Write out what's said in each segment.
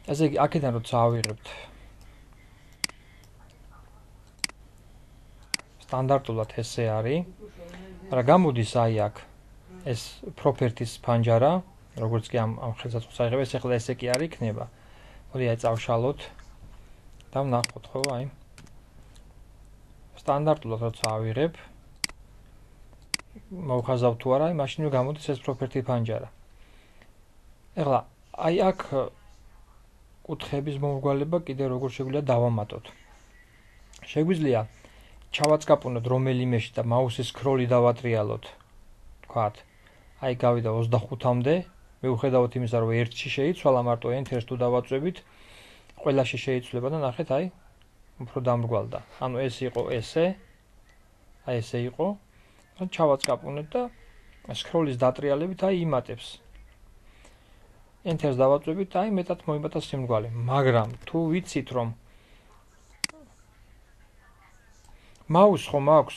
ესე იგი, აქედან როცა ავიღებთ სტანდარტულად ესე არის, მაგრამ გამოდის აი აქ ეს properties ფანჯარა, როგორც კი ამ ხელსაწყოს აიღებ, ეს ახლა ესე კი არ იქნება. მოდი აი წავშალოთ და ვნახოთ, ხო, აი. სტანდარტულად როცა ავიღებ, მოვხაზავ თუ არა, მაშინ გამოდის ეს property ფანჯარა. ეხლა აი აქ კუთხეების მომრგვალება კიდე როგორ შეგვიძლია დავამატოთ. შეგვიძლია ჩავაწყაპუნოთ რომელიმეში და მაუსის სკროლი დავატრიალოთ. თქვათ, აი გავიდა 25-მდე, მიუხედავად იმისა, რომ ერთში შეიცვალა, მარტო enter-ს თუ დავაწვევით, ყველაში შეიცვლება და ნახეთ, აი, უფრო დამრგვალდა. ანუ ეს იყო ესე, აი ესე იყო. და ჩავაწყაპუნეთ და სკროლის დატრიალებით აი იმატებს. Enter-ს დავაწვევით, აი მეტად მოიმატა სიმრგვალე, მაგრამ თუ ვიცით, რომ მაუს ხომ აქვს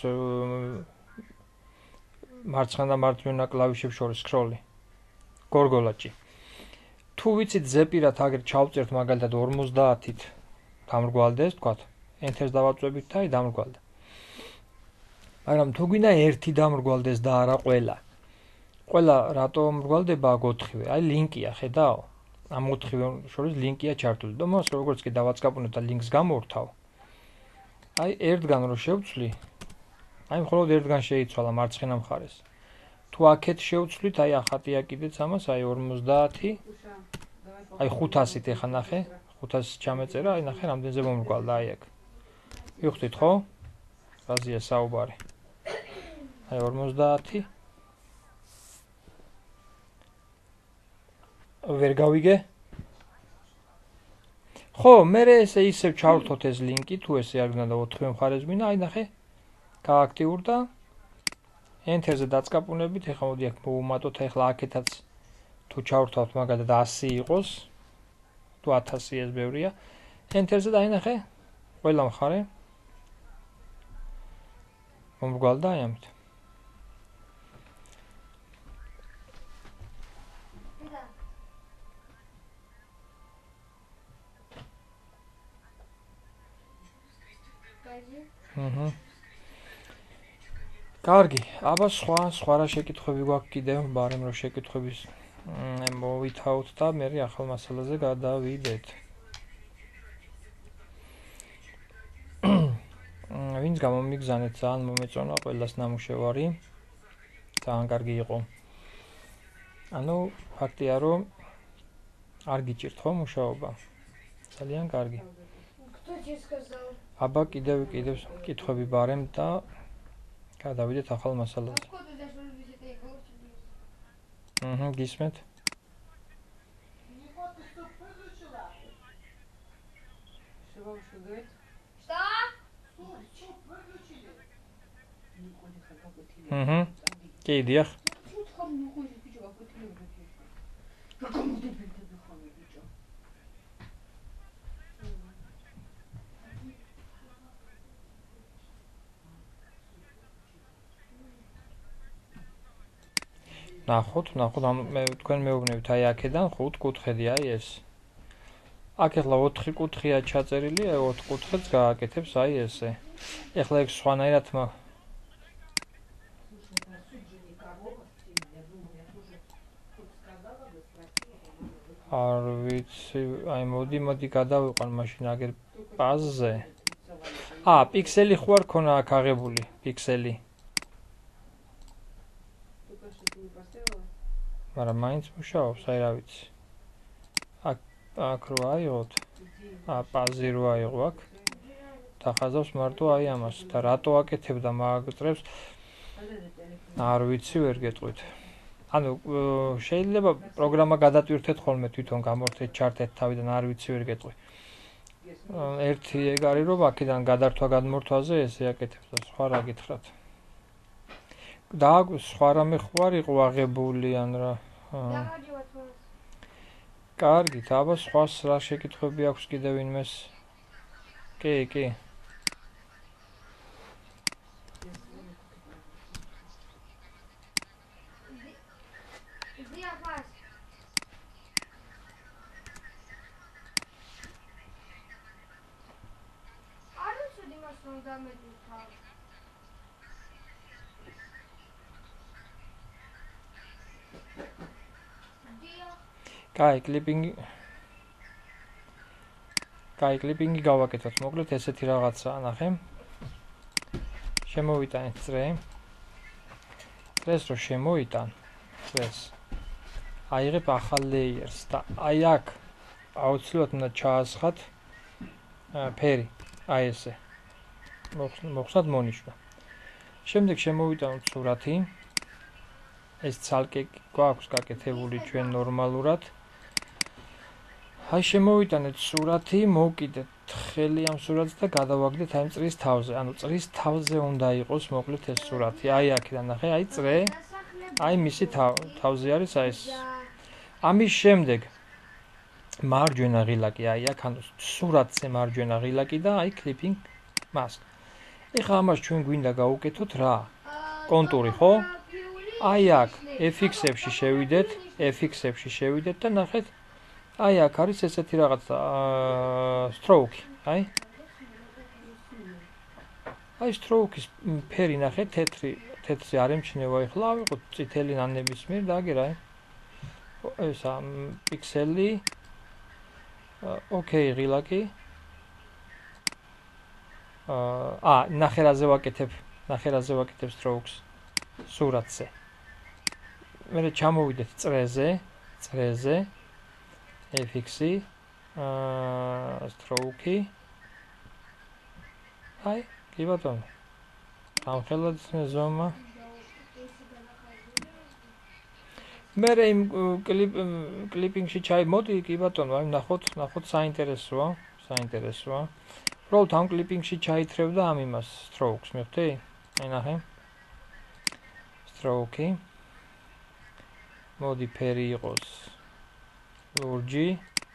მარცხენა და მარჯვენა კლავიშებს შორის სკროლი, გორგოლაჭი. თუ ვიცით ზეპირად აგერ ჩავწერთ მაგალითად 50-ით დამრგვალდეს, თქვათ, Enter-ს დავაწვევით და აი დამრგვალდა. მაგრამ თუ გვინდა ერთი დამრგვალდეს და არა ყველა. ყველა რატო მომრგვალდება აქ 4-ვე? აი ლინკია, ხედავ? ამ 4-ვე შორის ლინკია ჩართული. და მას როგორც კი დავაწყაპუნებ და ლინკს გამორთავ. აი ერთგან რო შევცვლი, აი მხოლოდ ერთგან შეიცვალა მარცხენა მხარეს. თუ აქეთ შევცვლით, აი ახატია კიდეც ამას, აი 50, აი 500-ით ეხა ნახე, 500 ჩამეწერა, აი ნახე რამდენზე მომრგვალდა აი აქ. ვიხდით ხო? რაზეა საუბარი? აი 50. ვერ გავიგე? ხო, მე ესე ისევ ჩავრთოთ ეს ლინკი, თუ ესე არ გინდა 4-ვე მხარეს გვინდა, აი ნახე, გააქტიურდა. Enter-ზე დაწყაპუნებით, ეხლა მოდი აქ მოვუმატოთ, ეხლა აქეთაც თუ ჩავრთავთ მაგალითად 100 იყოს, თუ 1000 ეს ბევრია. Enter-ზე და აი ნახე, ყველა მხარე მომრგვალდა აი ამით. კარგი, აბა სხვა რა შეკითხვები გვაქვს კიდევ, ბარემ რო შეკითხვების მოვითაოთ და მე ახალ მასალაზე გადავიდეთ. ვინც გამომიგზავნეთ, ძალიან მომეწონა ყველას ნამუშევარი. ძალიან კარგი იყო. ანუ ფაქტია, რომ არ გიჭირთ ხო მუშაობა? ძალიან კარგი. აბა კიდევ კითხვები ბარემ და გადავიდეთ ახალ მასალაზე. გისმენთ? კი, დიახ. ნახოთ, მე თქვენ მეუბნებით აი აქედან 5 კუთხედი აი ეს. აქ ახლა 4 კუთხეა ჩაწერილი, აი 4 კუთხეც გააკეთებს აი ესე. ეხლა ეგ სხვანაირად არ ვიცი, აი მოდი გადავიყვან მაშინ აგერ პაზზე. პიქსელი ხო არ ქონა აქ აღებული, პიქსელი. მაგრამ მაინც მუშაობს, აი რა ვიცი. აქ რო აიღოთ, პაზი რო აიღო აქ. დახაზავს მარტო აი ამას და რატო აკეთებდა მაგ-წრებს? არ ვიცი, ვერ გეტყვით. ანუ შეიძლება პროგრამა გადატვირთეთ ხოლმე თვითონ გამორთეთ, ჩართეთ თავიდან, არ ვიცი, ვერ გეტყვი. ერთი ეგ არის, რომ აქედან გადართვა გადმორთვაზე ესე აკეთებს და სხვა რა გითხრათ. და სხვა რამე ხო არ იყო აღებული ან რა. კარგით, აბა სხვას რა შეკითხვები აქვს კიდევ ვინმეს? კი. კაი, კლიპინგი გავაკეთოთ. მოკლედ ესეთი რაღაცაა, ნახე. შემოვიტანეთ წრე. წრეს რო შემოიტან, წრეს. აიღებ ახალ layers და აი აქ აუცილებლად უნდა ჩაასხათ ფერი, აი ესე. მოხსნათ მონიშნა. შემდეგ შემოვიტანოთ სურათი. ეს ცალკე გვაქვს გაკეთებული ჩვენ ნორმალურად. აი შემოვიტანეთ სურათი, მოვკიდეთ ხელი ამ სურათს და გადავაგდეთ აი წრის თავზე. ანუ წრის თავზე უნდა იყოს მოკლედ ეს სურათი. აი აქედან ნახე, აი წრე. აი მისი თავზე არის აი ეს. ამის შემდეგ მარჯვენა ღილაკი აი აქ, ანუ სურათზე მარჯვენა ღილაკი და აი clipping mask. ეხლა ამას ჩვენ გვინდა გავუკეთოთ რა? კონტური, ხო? აი აქ FX-ებში შევიდეთ და ნახეთ აი აქ არის ესეთი რაღაცა stroke, აი stroke-ის ფერი ნახე, თეთრი არ ემჩნევა ეხლა, ავიღოთ წითელი ნებისმიერ და აგერ აი ესა პიქსელი ოკეი ღილაკი ნახერაზე ვაკეთებ strokes სურათზე. მე ჩამოვიდეთ წრეზე FX-ი stroke-ი აი კი ბატონო ამხელად ზომა მე იმ კლიპინგში ჩაიმოდი კი ბატონო აი ნახოთ საინტერესოა უბრალოდ ამ კლიპინგში ჩაითრევდა ამ იმას strokes მივხვდი აი ნახე stroke-ი მოდი ფერი იყოს ლურჯი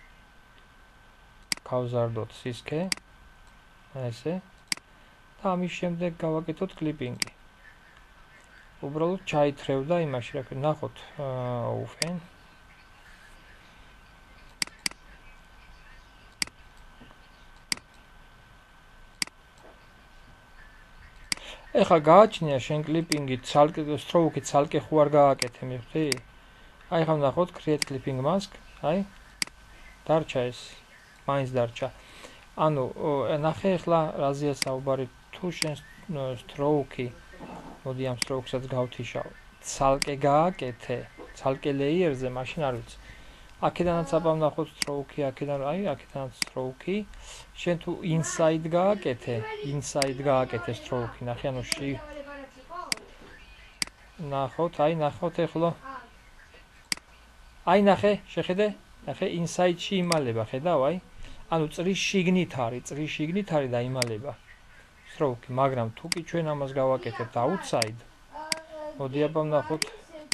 გავზარდოთ სისქე ესე და ამის შემდეგ გავაკეთოთ კლიპინგი უბრალოდ ჩაითრევდა იმაში რა ქვია ნახოთ open ეხლა გააჩნია შენ კლიპინგი ცალკე stroke-ი ცალკე ხო არ გააკეთე მივხვდი აი ხომ ნახოთ create clipping mask აი დარჩა ეს მაინც დარჩა ანუ ნახე ეხლა რაზეა საუბარი თუ შენ stroke-ი მოდი ამ stroke-საც გავთიშავ ცალკე გააკეთე ცალკე layer-ზე მაშინ არ ვიცი აქედანაც აბა ნახოთ stroke-ი აქედანაც stroke-ი შენ თუ inside გააკეთე stroke-ი ნახე ანუ ნახოთ ეხლა აი ნახე შეხედე ნახე inside-ში იმალება ხედავ აი ანუ წრის შიგნით არის და იმალება stroke მაგრამ თუ კი ჩვენ ამას გავაკეთებთ outside მოდი აბა ნახოთ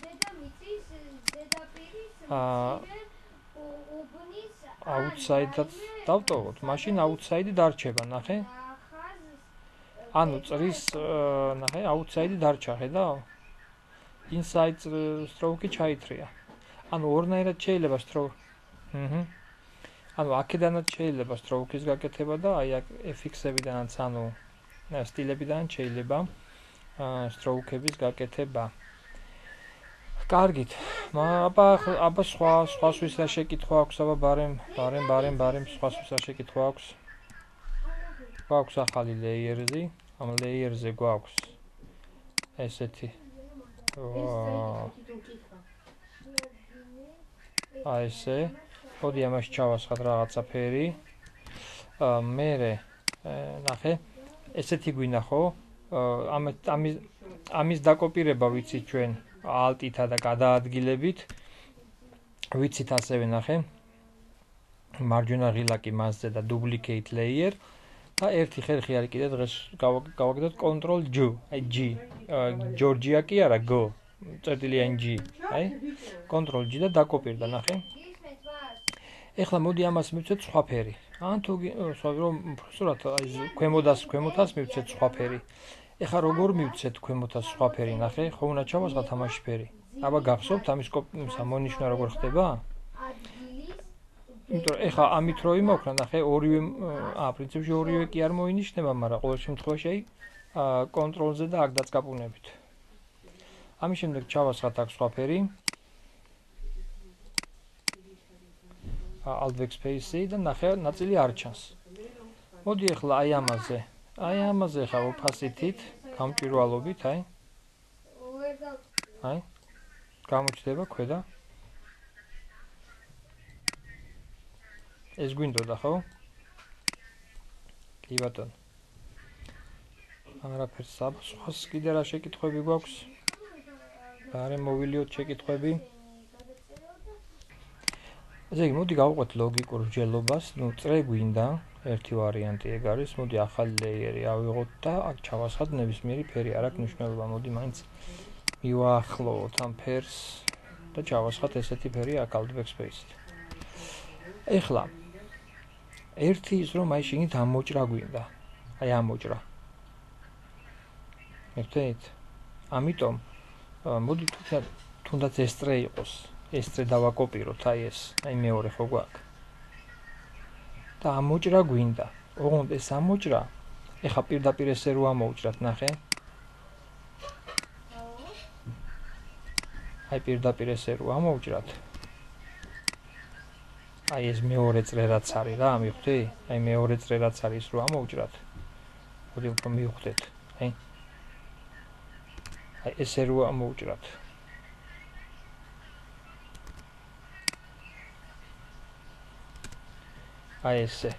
outside-ად დავტოვოთ მაშინ outside დარჩება ნახე ანუ წრის ნახე outside დარჩა ხედავ inside stroke-ი ჩაითრია ანუ ორნაირად შეიძლება stroke ანუ აქედანაც შეიძლება stroke-ის გაკეთება და აი აქ FX-ებიდანაც ანუ სტილებიდან შეიძლება stroke-ების გაკეთება. კარგით. აბა სხვა სვის რა შეკითხვა აქვს, აბა ბარემ სხვას რა შეკითხვა აქვს. გვაქვს ახალი layer-ი, ამ layer-ზე გვაქვს ესეთი აი ესე მოდი ამაში ჩავასხათ რაღაცა ფერი მერე ნახე ესეთი გვინდა ხო ამის დაკოპირება ვიცით ჩვენ ალტითა და გადაადგილებით ვიცით ასევე ნახე მარჯვენა ღილაკი მასზე და duplicate layer და ერთი ხერხი არის კიდე დღეს გავაკეთოთ control G აი G Georgia კი არა go წერტილიანი G აი control G და დაკოპირდა ნახე ეხლა მოდი ამას მივცეთ სხვა ფერი ან თუ რომ უბრალოდ აი ქვემოთას მივცეთ სხვა ფერი ეხლა როგორ მივცეთ ქვემოთას სხვა ფერი ნახე ხო უნდა ჩავასხათ ამაში ფერი აბა გახსოვთ ამის მონიშნა როგორ ხდება იმიტომ რომ ეხლა ამით რო იმოქრა, ნახე, ორივე პრინციპში ორივე კი არ მოინიშნება, მაგრამ ყოველ შემთხვევაში კონტროლზე და აქ დაწკაპუნებით. ამის შემდეგ ჩავასხათ აქ სხვა ფერი. Alt backspace-ი და ნახე, ნაწილი არ ჩანს. მოდი ეხლა აი ამაზე ხა opacity-ით, გამჭვირვალობით, აი. გამოჩნდება ქვედა. ეს გვინდოდა, ხო? კი ბატონო. არაფერს სხვას კიდე რა შეკითხვები გვაქვს? გარე მოვილიოთ შეკითხვები. ესე იგი, მოდი გავყვეთ ლოგიკურ მსჯელობას, წრე გვინდა, ერთი ვარიანტი ეგ არის, მოდი ახალი ლეიერი ავიღოთ და აქ ჩავასხათ ნებისმიერი ფერი, არ აქვს მნიშვნელობა, მოდი მაინც მივაახლოვოთ ამ ფერს და ჩავასხათ ესეთი ფერი აქ Alt backspace-ით. ეხლა ერთი ის რომ აი შიგნით ამოჭრა გვინდა. აი ამოჭრა. ერთით. ამიტომ მოდი თუნდაც ეს წრე იყოს. ეს წრე დავაკოპიროთ, აი ეს, აი მეორე ხო გვაქვს. და ამოჭრა გვინდა. ოღონდ ეს ამოჭრა, ეხა პირდაპირ ესე რო ამოუჭრათ, ნახე. აი პირდაპირ ესე რო ამოუჭრათ. აი ეს მეორე წრე რაც არის რა, მივხვდი? აი მეორე წრე რაც არის რო ამოუჭრათ. მოდი უფრო მივხვდეთ, აი. აი ესე რო ამოუჭრათ. აი ესე.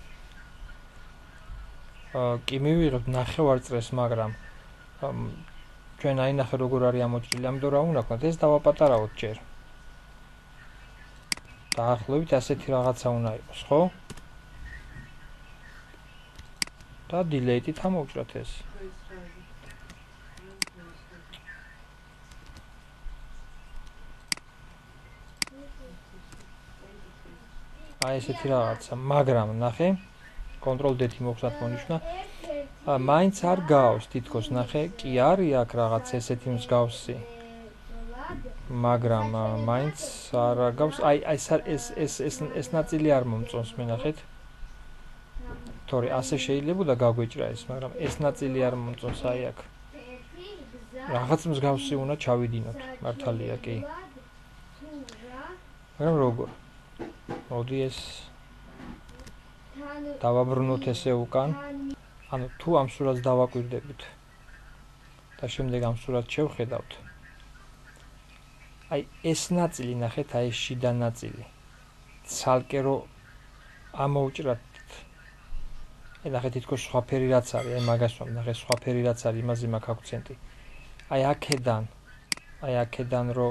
კი მივიღებთ ნახევარწრეს, მაგრამ ჩვენ აინახე როგორ არის ამოჭრილი, ამიტომ რა უნდა ვქნათ, ეს დავაპატარავოთ ჯერ. დაახლოებით ასეთი რაღაცა უნდა იყოს, ხო? და delete-ით ამოვჭრათ ეს. აი ესეთი რაღაცა, მაგრამ ნახე, Ctrl D-ით მოვხსნათ მონიშნა. მაინც არ გავს, თითქოს ნახე, კი არის აქ რაღაც ესეთი მსგავსი. მაგრამ მაინც არ გავს, აი ეს ნაწილი არ მომწონს, მენახეთ. თორე ასე შეიძლებოდა გაგვეჭრა ეს, მაგრამ ეს ნაწილი არ მომწონს, აი აქ. რაღაც მსგავსი უნდა ჩავიდინოთ, მართალია კი. მაგრამ როგორ? მოდი ეს დავაბრუნოთ ესე უკან. ანუ თუ ამ სურათს დავაკვირდებით და შემდეგ ამ სურათს შევხედავთ. აი ეს ნაწილი ნახეთ, აი ეს შიდა ნაწილი. ცალკე რო ამოუჭრათ. აი ნახეთ თითქოს სხვა ფერი რაც არის, აი მაგას ვამ, ნახე სხვა ფერი რაც არის, იმაზე მაქვს აქცენტი. აი აქედან რო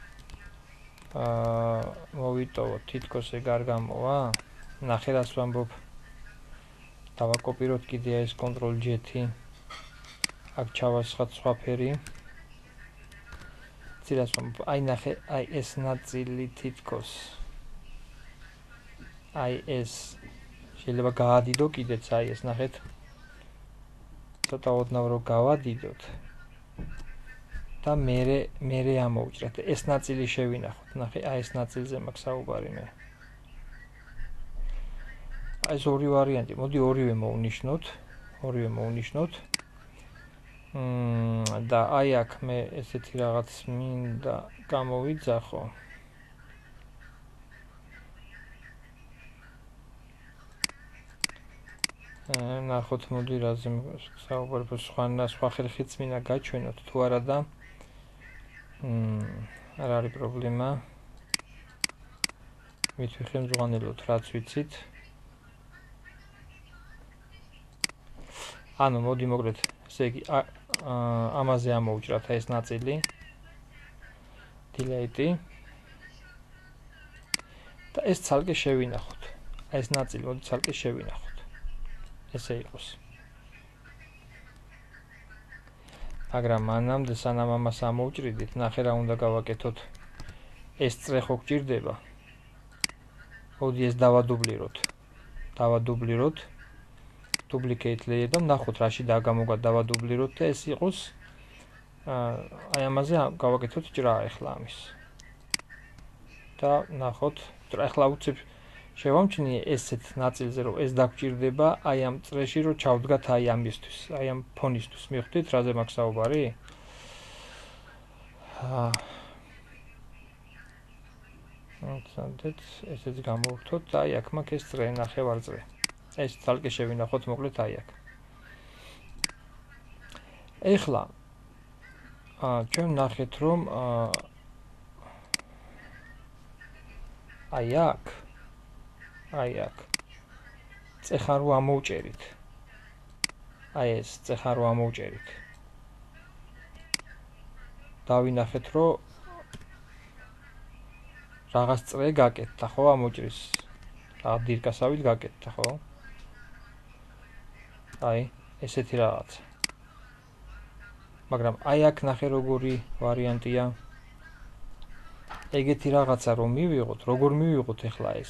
მოვიტოვოთ, თითქოს ეგ არ გამოვა. ნახე რას ვამბობ. დავაკოპიროთ კიდე ეს Ctrl J-ი. აქ ჩავასხათ სხვა ფერი. ცირას ვამბობ, აი ნახე, აი ეს ნაწილი თითქოს. აი ეს შეიძლება გაადიდო კიდეც, აი ეს ნახეთ. ცოტა ოდნავ რო გავადიდოთ. და მე ამოვჭრათ. ეს ნაწილი შევინახოთ. ნახე, აი ეს ნაწილზე მაქვს საუბარი მე. აი ეს ორი ვარიანტი, მოდი ორივე მოვნიშნოთ. და აი აქ მე ესეთი რაღაც მინდა გამოვიძახო. ნახოთ მოდი რაზე საუბარი, სხვა ხერხიც მინდა გაჩვენოთ თუ არა და არ არის პრობლემა. მithვიხელმძღვანელოთ რაც ვიცით. ანუ მოდი მოგრეთ, ესე იგი ამაზე ამოვჭრათ ეს ნაწილი. delete და ეს ცალკე შევინახოთ. ეს ნაწილი მოდი ცალკე შევინახოთ. ესე იყოს. მაგრამ მანამდე სანამ ამას ამოვჭრიდით, ნახე რა უნდა გავაკეთოთ. ეს წრე ხო გჭირდება. მოდი ეს დავადუბლიროთ. Duplicate layer და ნახოთ რაში დაგამოგვა დავადუბლიროთ და ეს იყოს აი ამაზე გავაკეთოთ ჭრა ახლა ამის. და ნახოთ, ეხლა უცებ შევამჩნიე ესეთ ნაწილზე, რომ ეს დაგჭირდება აი ამ წრეში, რომ ჩავდგათ აი ამისთვის, აი ამ ფონისთვის. მიხვდით, რაზე მაქვს საუბარი? მოგცადეთ, ესეც გამოვხდოთ, აი აქ მაქვს ეს წრე, ნახევარწრე. ეს თალკე შევინახოთ მოკლედ აი აქ. ეხლა ჩვენ ნახეთ, რომ აი აქ წეხან რო ამოვჭერით. აი ეს წეხან რო ამოვჭერით. დავინახეთ, რომ რაღაც წრე გაკეთდა, ხო, ამოჭრის. რაღაც დირკასავით გაკეთდა, ხო? აი, ესეთი რაღაცა. მაგრამ აი აქ ნახე როგორი ვარიანტია. ეგეთი რაღაცა რომ მივიღოთ, როგორ მივიღოთ ახლა ეს?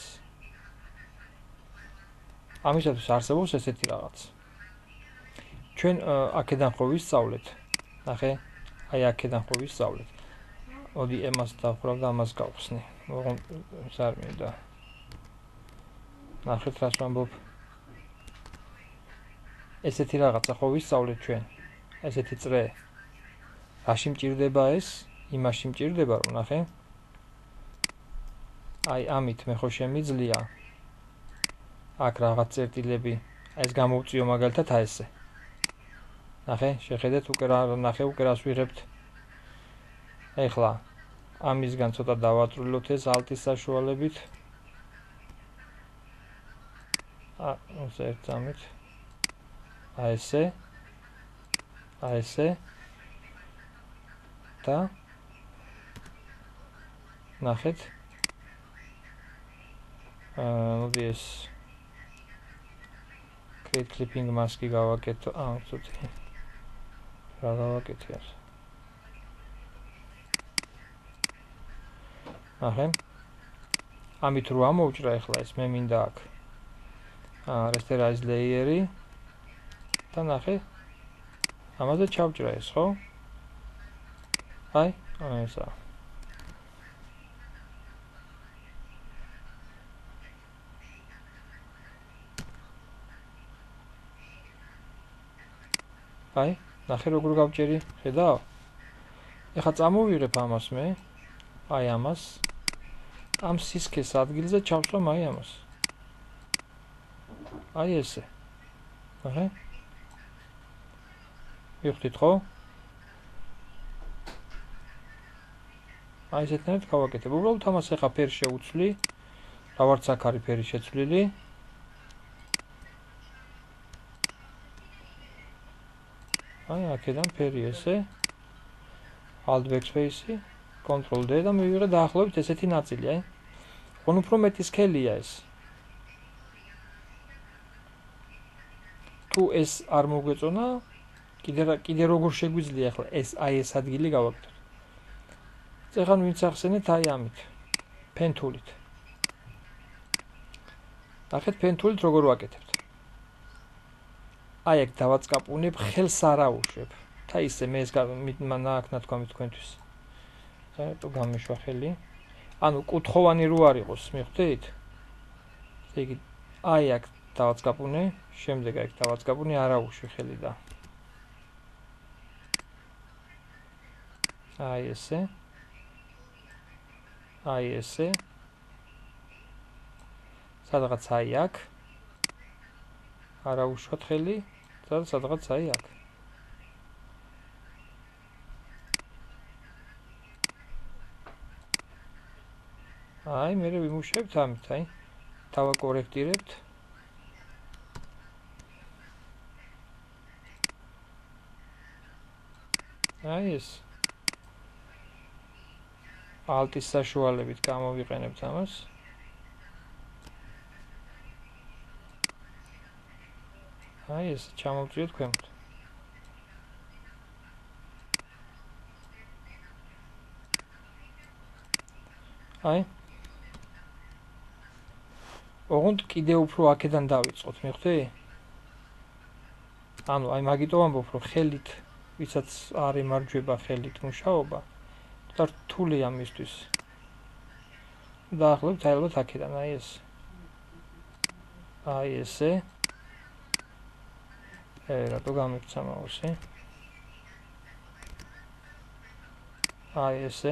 ამისათვის არსებობს ესეთი რაღაც. ჩვენ აქედან ხო ვისწავლეთ. ნახე, აი აქედან ხო ვისწავლეთ. მოდი ემას დავხრავ და ამას გავხსნი. ოღონდ არ მინდა. ნახეთ რას ვამბობ. ესეთი რაღაცა ხო ვისწავლეთ ჩვენ. ესეთი წრე. რაში მჭირდება ეს? იმაში მჭირდება, რომ ნახე. აი ამით მე ხო შემიძლია აქ რაღაც წერტილები, ეს გამოვწიო მაგალითად აი ესე. ნახე, შეხედეთ უკვე რას ვიღებთ. ეხლა ამისგან ცოტა დავატრულოთ ეს ალტის საშუალებით. ერთამით. აი ესე. და ნახეთ. მოდი ეს create clipping mask-ი გავაკეთო. ცოტა. რა გავაკეთე? ნახე. ამით რო ამოვჭრა ახლა ეს მე მინდა აქ. rasterize layer-ი და ნახე. ამაზე ჩავჭრა ეს, ხო? აი, ესა. აი, ნახე როგორ გავჭერი, ხედავ? ეხლა წამოვიღებ ამას მე, აი ამას. ამ სისქეს ადგილზე ჩავსვამ აი ამას. აი ესე. ნახე? მივხვდით ხო? აი ესეთნაირად გავაკეთებ. უბრალოდ ამას ეხლა ფერი შევუცვლი. დავარც აქ არის ფერი შეცვლილი. აი აქედან ფერი ესე. Alt backspace-ი, Ctrl D და მივიღე დაახლოებით ესეთი ნაწილი, აი. ხომ უფრო მეტი სქელია ეს. თუ ეს არ მოგვეწონა, კიდე როგორ შეგვიძლია ახლა ეს ადგილი გავაკეთოთ. ეხლა ვინც ახსენეთ აი ამით. ფენთულით. ნახეთ ფენთულით როგორ ვაკეთებთ. აი აქ დავაწყაპუნებ, ხელს არ აუშვებ. და ისე მე ეს ნააკნა თქვამი თქვენთვის. საერთოდ გამიშვა ხელი. ანუ კუთხოვანი რო არ იყოს, მიხვდით? იგი აი აქ დავაწყაპუნე, შემდეგ აქ დავაწყაპუნე, არ აუშვი ხელი და. აი ესე. აი ესე. სადღაც აი აქ. არ აუშვათ ხელი და სადღაც აი აქ. აი მე ვიმუშავებთ ამით, აი. დავაკორექტირებთ. აი ეს. ალტის საშუალებით გამოვიყენებთ ამას. აი ეს ჩამოვწიოთ ქვემოთ. აი ოღონდ კიდე უფრო აქედან დავიწყოთ, მიხვდი? ანუ აი მაგიტო ვამბობ, რომ ხელით, ვისაც არ ემარჯვება ხელით მუშაობა, და რთულია მისთვის. დაახლოებით ალბათ აქედან, აი ეს. აი ესე. რატო გამიქცა მაუსი? აი ესე.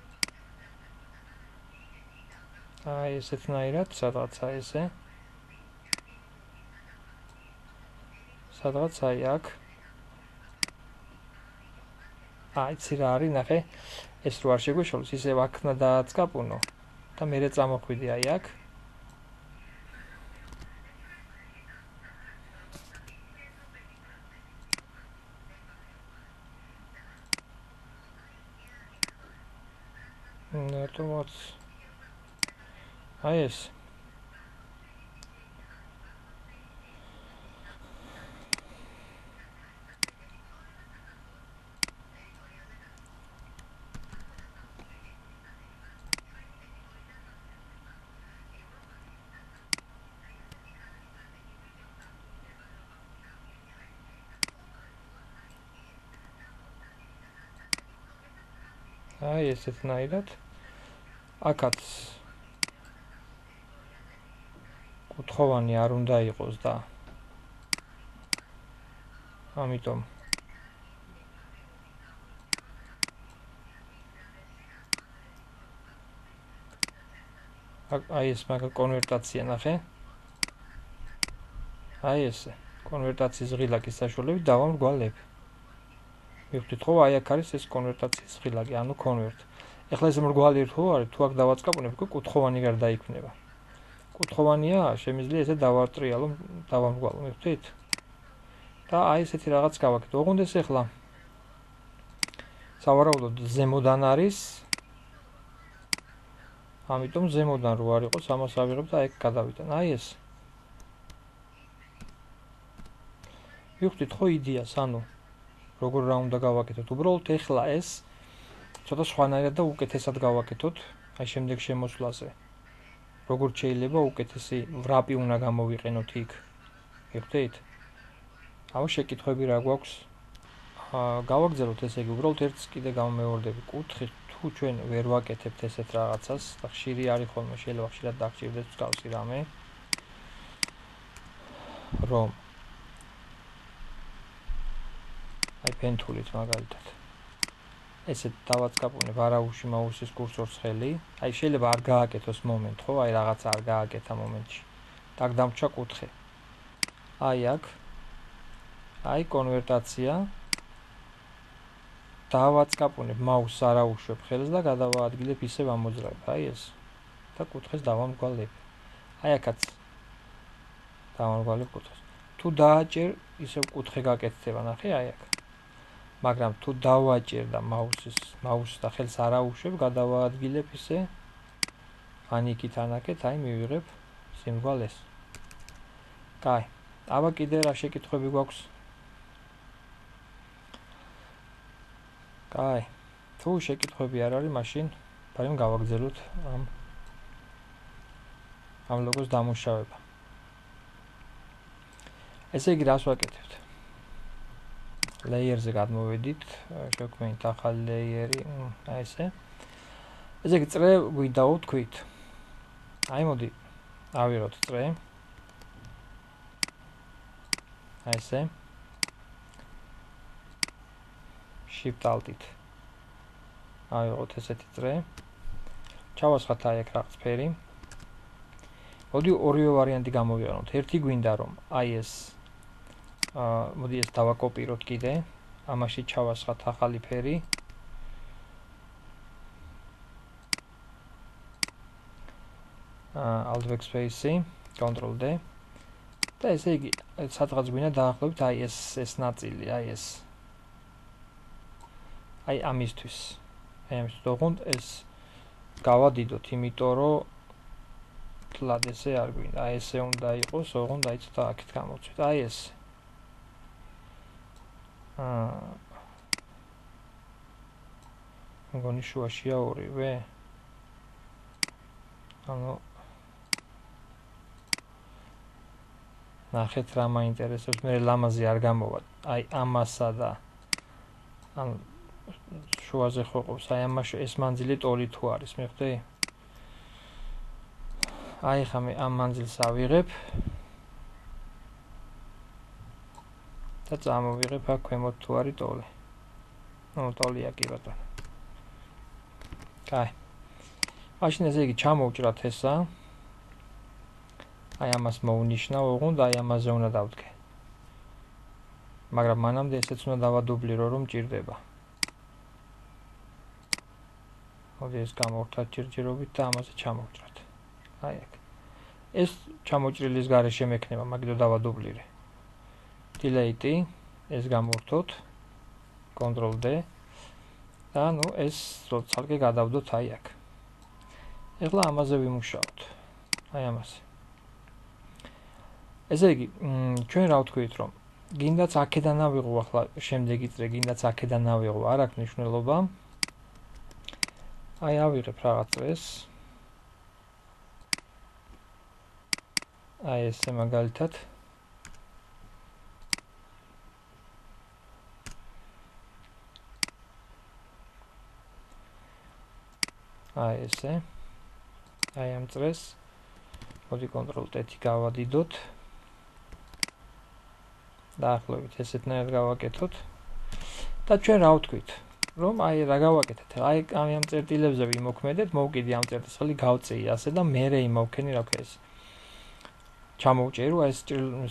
აი ესეთნაირად, სადღაც აი ესე. სადღაც აი აქ. იცი რა არის, ნახე. ეს რო არ შეგვეშალოს, ისევ აქ უნდა დააწყაპუნო და მერე წამოხვიდი აი აქ. ნეტომაც აი ეს. აი ესეთნაირად. აქაც კუთხოვანი არ უნდა იყოს და ამიტომ აი ეს მაგა კონვერტაცია ნახე. აი ესე. კონვერტაციის ღილაკის საშუალებით დავამრგვალებ. მივხვდით ხო, აი აქ არის ეს კონვერტაციის ღილაკი, ანუ კონვერტ. ეხლა ეს მრგვალი რო არის, თუ აქ დავაწყაპუნებ, კუთხოვანი გარ დაიქმნება. კუთხოვანია, შემიძლია ესე დავარტრიალო, დავამრგვალო, მივხვდით? და აი ესეთი რაღაც გავაკეთო. ოღონდ ეს ეხლა სავარაუდოდ ზემოდან არის. ამიტომ ზემოდან რო არ იყოს, ამას ავიღებ და ეგ გადავიტან. აი ეს. მივხვდით ხო იდეას, ანუ როგორ რა უნდა გავაკეთოთ. უბრალოდ ეხლა ეს ცოტა სხვანაირად და უკეთესად გავაკეთოთ. აი შემდეგ შემოსვლაზე. როგორ შეიძლება უკეთესი ვრაპი უნდა გამოვიყენოთ იქ. მივხვდით? აუ შეკითხვები რა გვაქვს? გავაგზავნოთ ესე იგი, უბრალოდ ერთს კიდე გამომეორდები. კუთხით თუ ჩვენ ვერ ვაკეთებთ ესეთ რაღაცას და ხშირი არის ხოლმე, შეიძლება ხშირად დაგჭირდეს მსგავსი რამე. რომ აი პენტულით მაგალითად. ესეთ დავაწყაპუნებ არაუში მაუსის კურსორს ხელი. აი შეიძლება არ გააკეთოს მომენტ, ხო? აი რაღაცა არ გააკეთა მომენტში. და დამჭა კუთხე. აი აქ. აი კონვერტაცია. დავაწყაპუნებ მაუსს არაუშვებ ხელს და გადავაადგილებ ისევ ამოძრავებ. აი ეს. და კუთხეს დავამრგვალებ. აი აქაც დავამრგვალებ კუთხეს. თუ დააჭერ, ისევ კუთხე გაკეთდება, ნახე აი აქ. მაგრამ თუ დავაჭერ და მაუსს და ხელს არაუშვებ, გადავაადგილებ ისე ანიკით ანაკეთ, აი მივიღებ სიმრგვალეს. კაი. აბა კიდე რა შეკითხვები გვაქვს? კაი. თუ შეკითხვები არ არის, მაშინ ბარემ გავაგზავნოთ ამ ლოგოს დამუშავება. ესე იგი რას ვაკეთებთ? ლეიერზე გადმოვედით, შევქმნით ახალი ლეიერი, აი ესე. ესე იგი წრე გვინდა ვთქვით. აი მოდი ავიღოთ წრე. აი ესე. Shift Alt-ით. ავიღოთ ესეთი წრე. ჩავასხათ აი აქ რაღაც ფერი. მოდი ორივე ვარიანტი გამოვიყენოთ. ერთი გვინდა რომ აი ეს მოდი ეს დავაკოპიროთ კიდე. ამაში ჩავასხათ ახალი ფერი. Alt Backspace, Ctrl D. და ესე იგი სადღაც გვინდა დაახლოებით აი ეს ნაწილი, აი ეს. აი ამისთვის. აი ამისთვის ოღონდ ეს გავადიდოთ, იმიტომ რომ თლად ესე არ გვინდა. აი ესე უნდა იყოს, ოღონდ აი ცოტა აქეთ გამოვწვით. აი ეს. მგონი შუაშია ორივე. ანუ ნახეთ რა მაინტერესებს, მე ლამაზი არ გამოვა. აი ამასა და ანუ შუაზე ხო ყოფს, აი ამაში ეს მანძილი ტოლი თუ არის, მიხვდი? აი ხა მე ამ მანძილს ავიღებ და წამოვიღებ აქ ქვემოთ თუ არის ტოლი. ნუ ტოლია კი ბატონო. კაი. მაშინ ესე იგი ჩამოვჭრათ ესა. აი ამას მოვნიშნავ, ოღონდ აი ამაზე უნდა დავდგე. მაგრამ მანამდე ესეც უნდა დავადუბლირო, რომ ჭირდება. მოდი ეს გამოვხდათ ჯერჯერობით და ამაზე ჩამოვჭრათ. აი აქ. ეს ჩამოჭრილის გარეშე მექნება, მაგითო დავადუბლირე. Delete, ეს გამოვხდოთ. Ctrl D. და ნუ ეს ცალკე გადავდოთ აი აქ. ეხლა ამაზე ვიმუშაოთ. აი ამაზე. ესე იგი, ჩვენ რა ვთქვით, რომ გინდაც აქედან ავიღო ახლა შემდეგი წრე, გინდაც აქედან ავიღო, არ აქვს მნიშვნელობა. აი ავიღებ რაღაც წრეს. აი ესე მაგალითად. აი ესე. აი ამ წრეს. მოდი Ctrl T-ი გავადიდოთ. დაახლოებით ესეთნაირად გავაკეთოთ. და ჩვენ რა ვთქვით? რომ აი რა გავაკეთეთ? აი ამ წერტილებზე ვიმოქმედეთ, მოვკიდი ამ წერტილს გავწიი ასე და მერე იმოვქენი რა ქვია ეს. ჩამოვჭერო ეს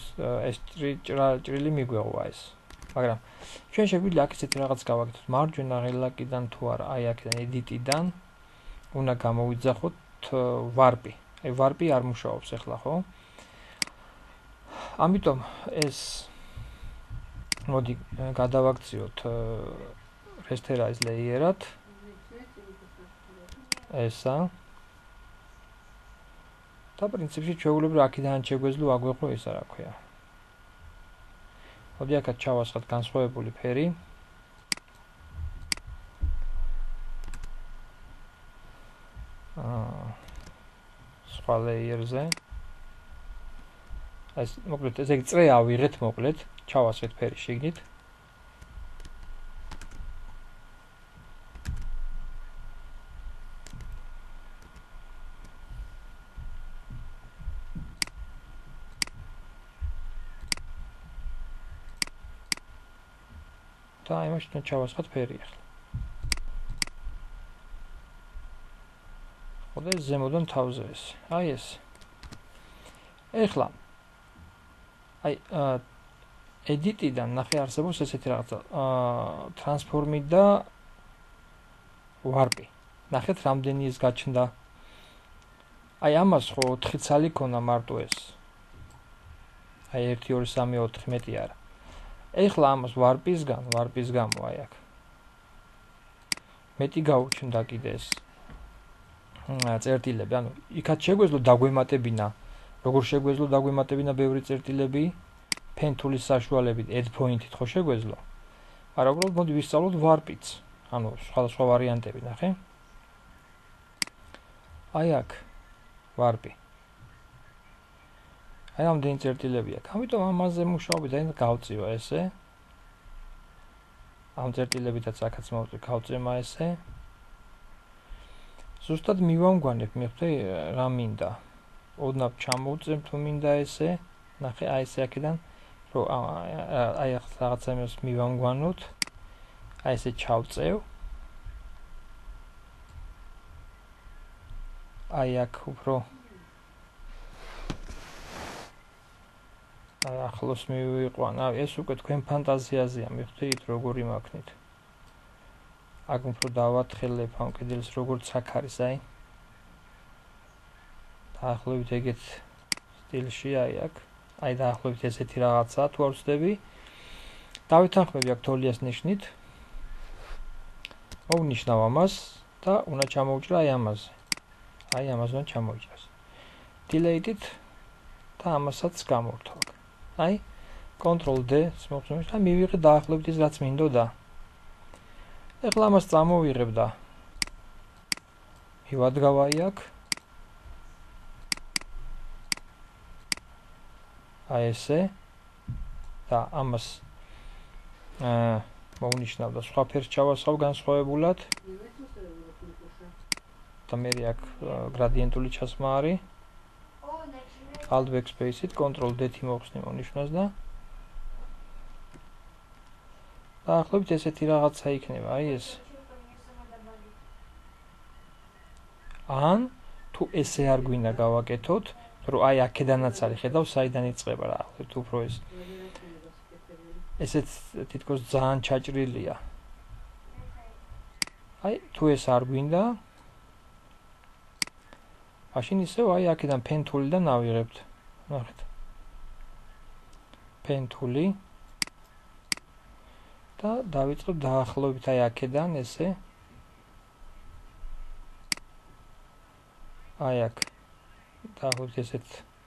ჭრილი მიგვეღვა ეს. მაგრამ ჩვენ შეგვიძლია აქ ესეთი რაღაც გავაკეთოთ. მარჯვენა რელაკიდან თუ არა, აი აქედან edit-იდან უნდა გამოვიძახოთ ვარპი. აი ვარპი არ მუშაობს ახლა, ხო? ამიტომ ეს მოდი გადავაქციოთ rasterize layer-ად. ესა. და პრინციპში ჩვეულებრივ აქედან შეგვეძლო აგვეყო ესა რა ქვია. მოდი აქაც ჩავასხათ განსხვავებული ფერი. სხვა layer-ზე. ეს მოკლედ ესე იგი წრე ავიღეთ მოკლედ, ჩავასხეთ ფერი შიგნით. და აი მაშინ ჩავასხათ ფერი ახლა. ხოდა ეს ზემოდან თავზე ეს. აი ეს. ეხლა აი edit-იდან ნახე არსებობს ესეთი რაღაცა transform-ი და warp-ი. ნახეთ რამდენი ის გაჩნდა. აი ამას ხო 4 ცალი ქონა მარტო ეს. აი 1 2 3 4 მეტი არა. ეხლა ამას warp-ის გამო აი აქ. მეტი გაუჩნდა კიდე ეს. წერტილები, ანუ იქაც შეგვეძლო დაგვემატებინა, როგორ შეგვეძლო დაგვემატებინა ბევრი წერტილები, pen tool-ის საშუალებით add point-ით ხო შეგვეძლო. მაგრამ უბრალოდ მოდი ვისწავლოთ warp-იც, ანუ სხვადასხვა ვარიანტები, ნახე. აი აქ warp-ი. აი ამდენი წერტილები აქვს. ამიტომ ამაზე მუშაობდი და გავწივა ესე. ამ წერტილებითაც აქაც მოვწი გავწემა ესე. ზუსტად მივამგვანებ, მიხდე რა მინდა. ოდნავ ჩამოვწემ თუ მინდა ესე. ნახე აი ესე აქედან რომ აი რაღაცა იმას მივამგვანოთ. აი ესე ჩავწევ. აი აქ უფრო ახლოს მივიყვან. ეს უკვე თქვენ ფანტაზიაზეა, მიხდით როგორი მაქნით. აქ უფრო დავათხელებ ამ კედელს როგორც აქ არის, აი. დაახლოებით ეგეთ სტილში აი აქ. აი დაახლოებით ესეთი რაღაცაა, თუ არ ვცდები. დავითანხმები აქ თოლიას ნიშნით. მოვნიშნავ ამას და უნდა ჩამოვჭრა აი ამაზე. აი ამას უნდა ჩამოვჭრას. Delete-ით და ამასაც გამოვთვალ. აი Ctrl D-ს მოვხსნით და მივიღე დაახლოებით ის რაც მინდოდა. ეხლა ამას წამოვიღებ და მივადგავ აი აქ. აი ესე და ამას მოვნიშნავ და სხვა ფერს ჩავასხავ განსხვავებულად. და მე აქ გრადიენტული ჩასმა არის. Alt backspace-ით Ctrl D-ით მოვხსნი მონიშნავს და დაახლოებით ესეთი რაღაცა იქნება, აი ეს. ან თუ ესე არ გვინდა გავაკეთოთ, რომ აი აქედანაც არის, ხედავ საიდან იწყება რა, თუ უფრო ესეც თითქოს ძალიან ჩაჭრილია. აი თუ ეს არ გვინდა, მაშინ ისევ აი აქედან ფენთულიდან ავიღებთ. ნახეთ. ფენთული და დავიწყებ დაახლოებით აი აქედან ესე. აი აქ. დაახლოებით ესეთ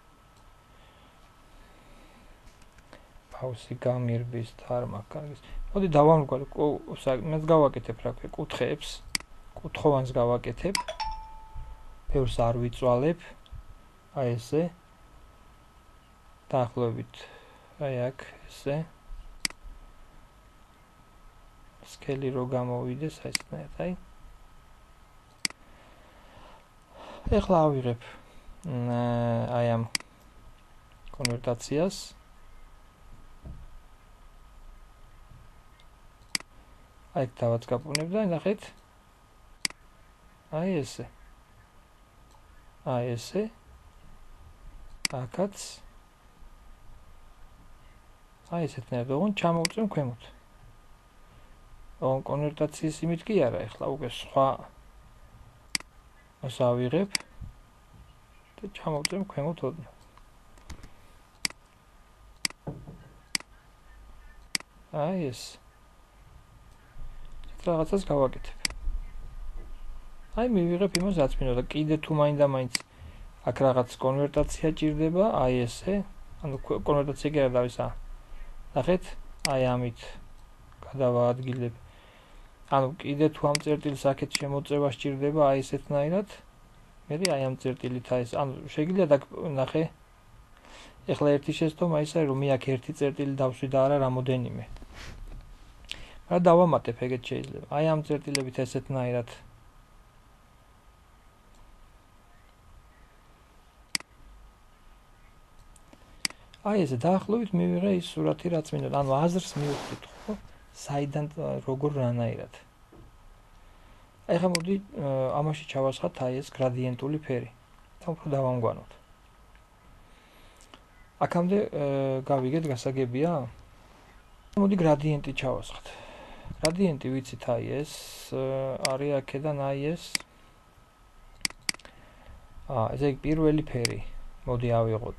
პაუსი გამირბის თარმაკარგის. მოდი დავამრგვალე, მეც გავაკეთებ რა ქვია, კუთხეებს, კუთხოვანს გავაკეთებ. ბევრს არ ვიწვალებ. აი ესე. დაახლოებით აი აქ ესე. სკელი რო გამოვიდეს, აი ესეთნაირად, აი. ეხლა ავიღებ აი ამ კონვერტაციას. აი დავაწყაპუნებ და ნახეთ. აი ესე. აი ესე. აქაც. აი ესეთნაირად, ოღონდ ჩამოვწევ ქვემოთ. ოღონდ კონვერტაციის იმით კი არა, ეხლა უკვე სხვა ას ავიღებ და ჩამოვწევ ქვემოთ ოდნავ. აი ეს. რაღაცას გავაკეთებ. აი მივიღებ იმას, რაც მინდა და კიდე თუ მაინდა-მაინც აქ რაღაც კონვერტაცია ჭირდება, აი ესე, ანუ კონვერტაცია კი არა დავისა. ნახეთ, აი ამით გადავაადგილებ. ანუ კიდე თუ ამ წერტილს აქეთ შემოწევა სჭირდება, აი ესეთნაირად. მე აი ამ წერტილით აი ეს, ანუ შეიძლება ნახე. ეხლა ერთი შეცდომა ის არის, რომ მე აქ ერთი წერტილი დავსვი და არა რამოდენიმე. რა დავამატებ ეგეთ შეიძლება. აი ამ წერტილებით ესეთნაირად. აი ესე დაახლოებით მივიღე ის სურათი რაც მინდა. ანუ აზრს მივხვდით, ხო? საიდან როგორ რანაირად. აი ხა მოდი ამაში ჩავასხათ აი ეს გრადიენტული ფერი. და უფრო დავამგვანოთ. აქამდე გავიგეთ გასაგებია? მოდი გრადიენტი ჩავასხათ. გრადიენტი ვიცით აი ეს არის აქედან აი ეს. ესე იგი პირველი ფერი. მოდი ავიღოთ.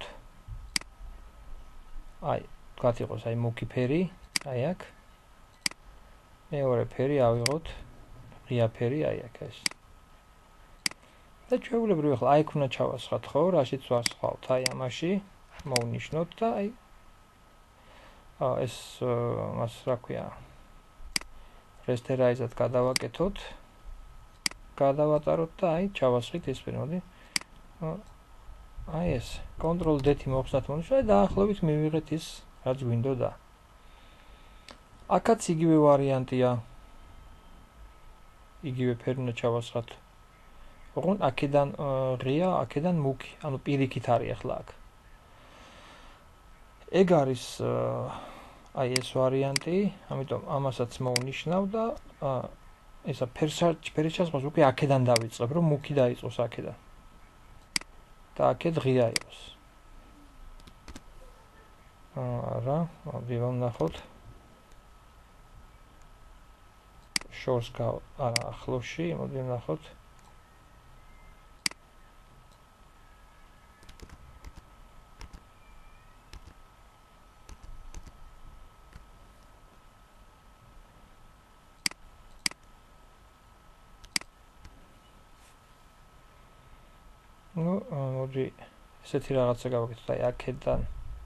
აი, თქვათ იყოს აი მუქი ფერი, აი აქ. მეორე ფერი ავიღოთ. ღია ფერი აი აქ ეს. და ჩვეულებრივ ახლა აი ქუნა ჩავასხათ, ხო? რაშიც ვასხავთ? აი ამაში მოვნიშნოთ და აი ეს მას რა ქვია? რესტერაიზად გადავაკეთოთ. გადავატაროთ და აი ჩავასხით ეს ფერი, მოდი. აი ეს. Ctrl D-ი მოხსნათ მონიშნა და დაახლოებით მივიღეთ ის, რაც გვინდოდა. აქაც იგივე ვარიანტია. იგივე ფერი უნდა ჩავასხათ. ოღონდ აქედან ღია, აქედან მუქი, ანუ პირიქით არის ახლა აქ. ეგ არის აი ეს ვარიანტი, ამიტომ ამასაც მოვნიშნავ და ესა ფერჩასხმას უკვე აქედან დავიწყებ, რომ მუქი დაიწყოს აქედან. და აქეთ ღია იყოს. არა, მოდი ვნახოთ. შორს არა, ახლოში, მოდი ვნახოთ. ну, მოდი ესეთი რაღაცა გავაკეთოთ, აი აქედან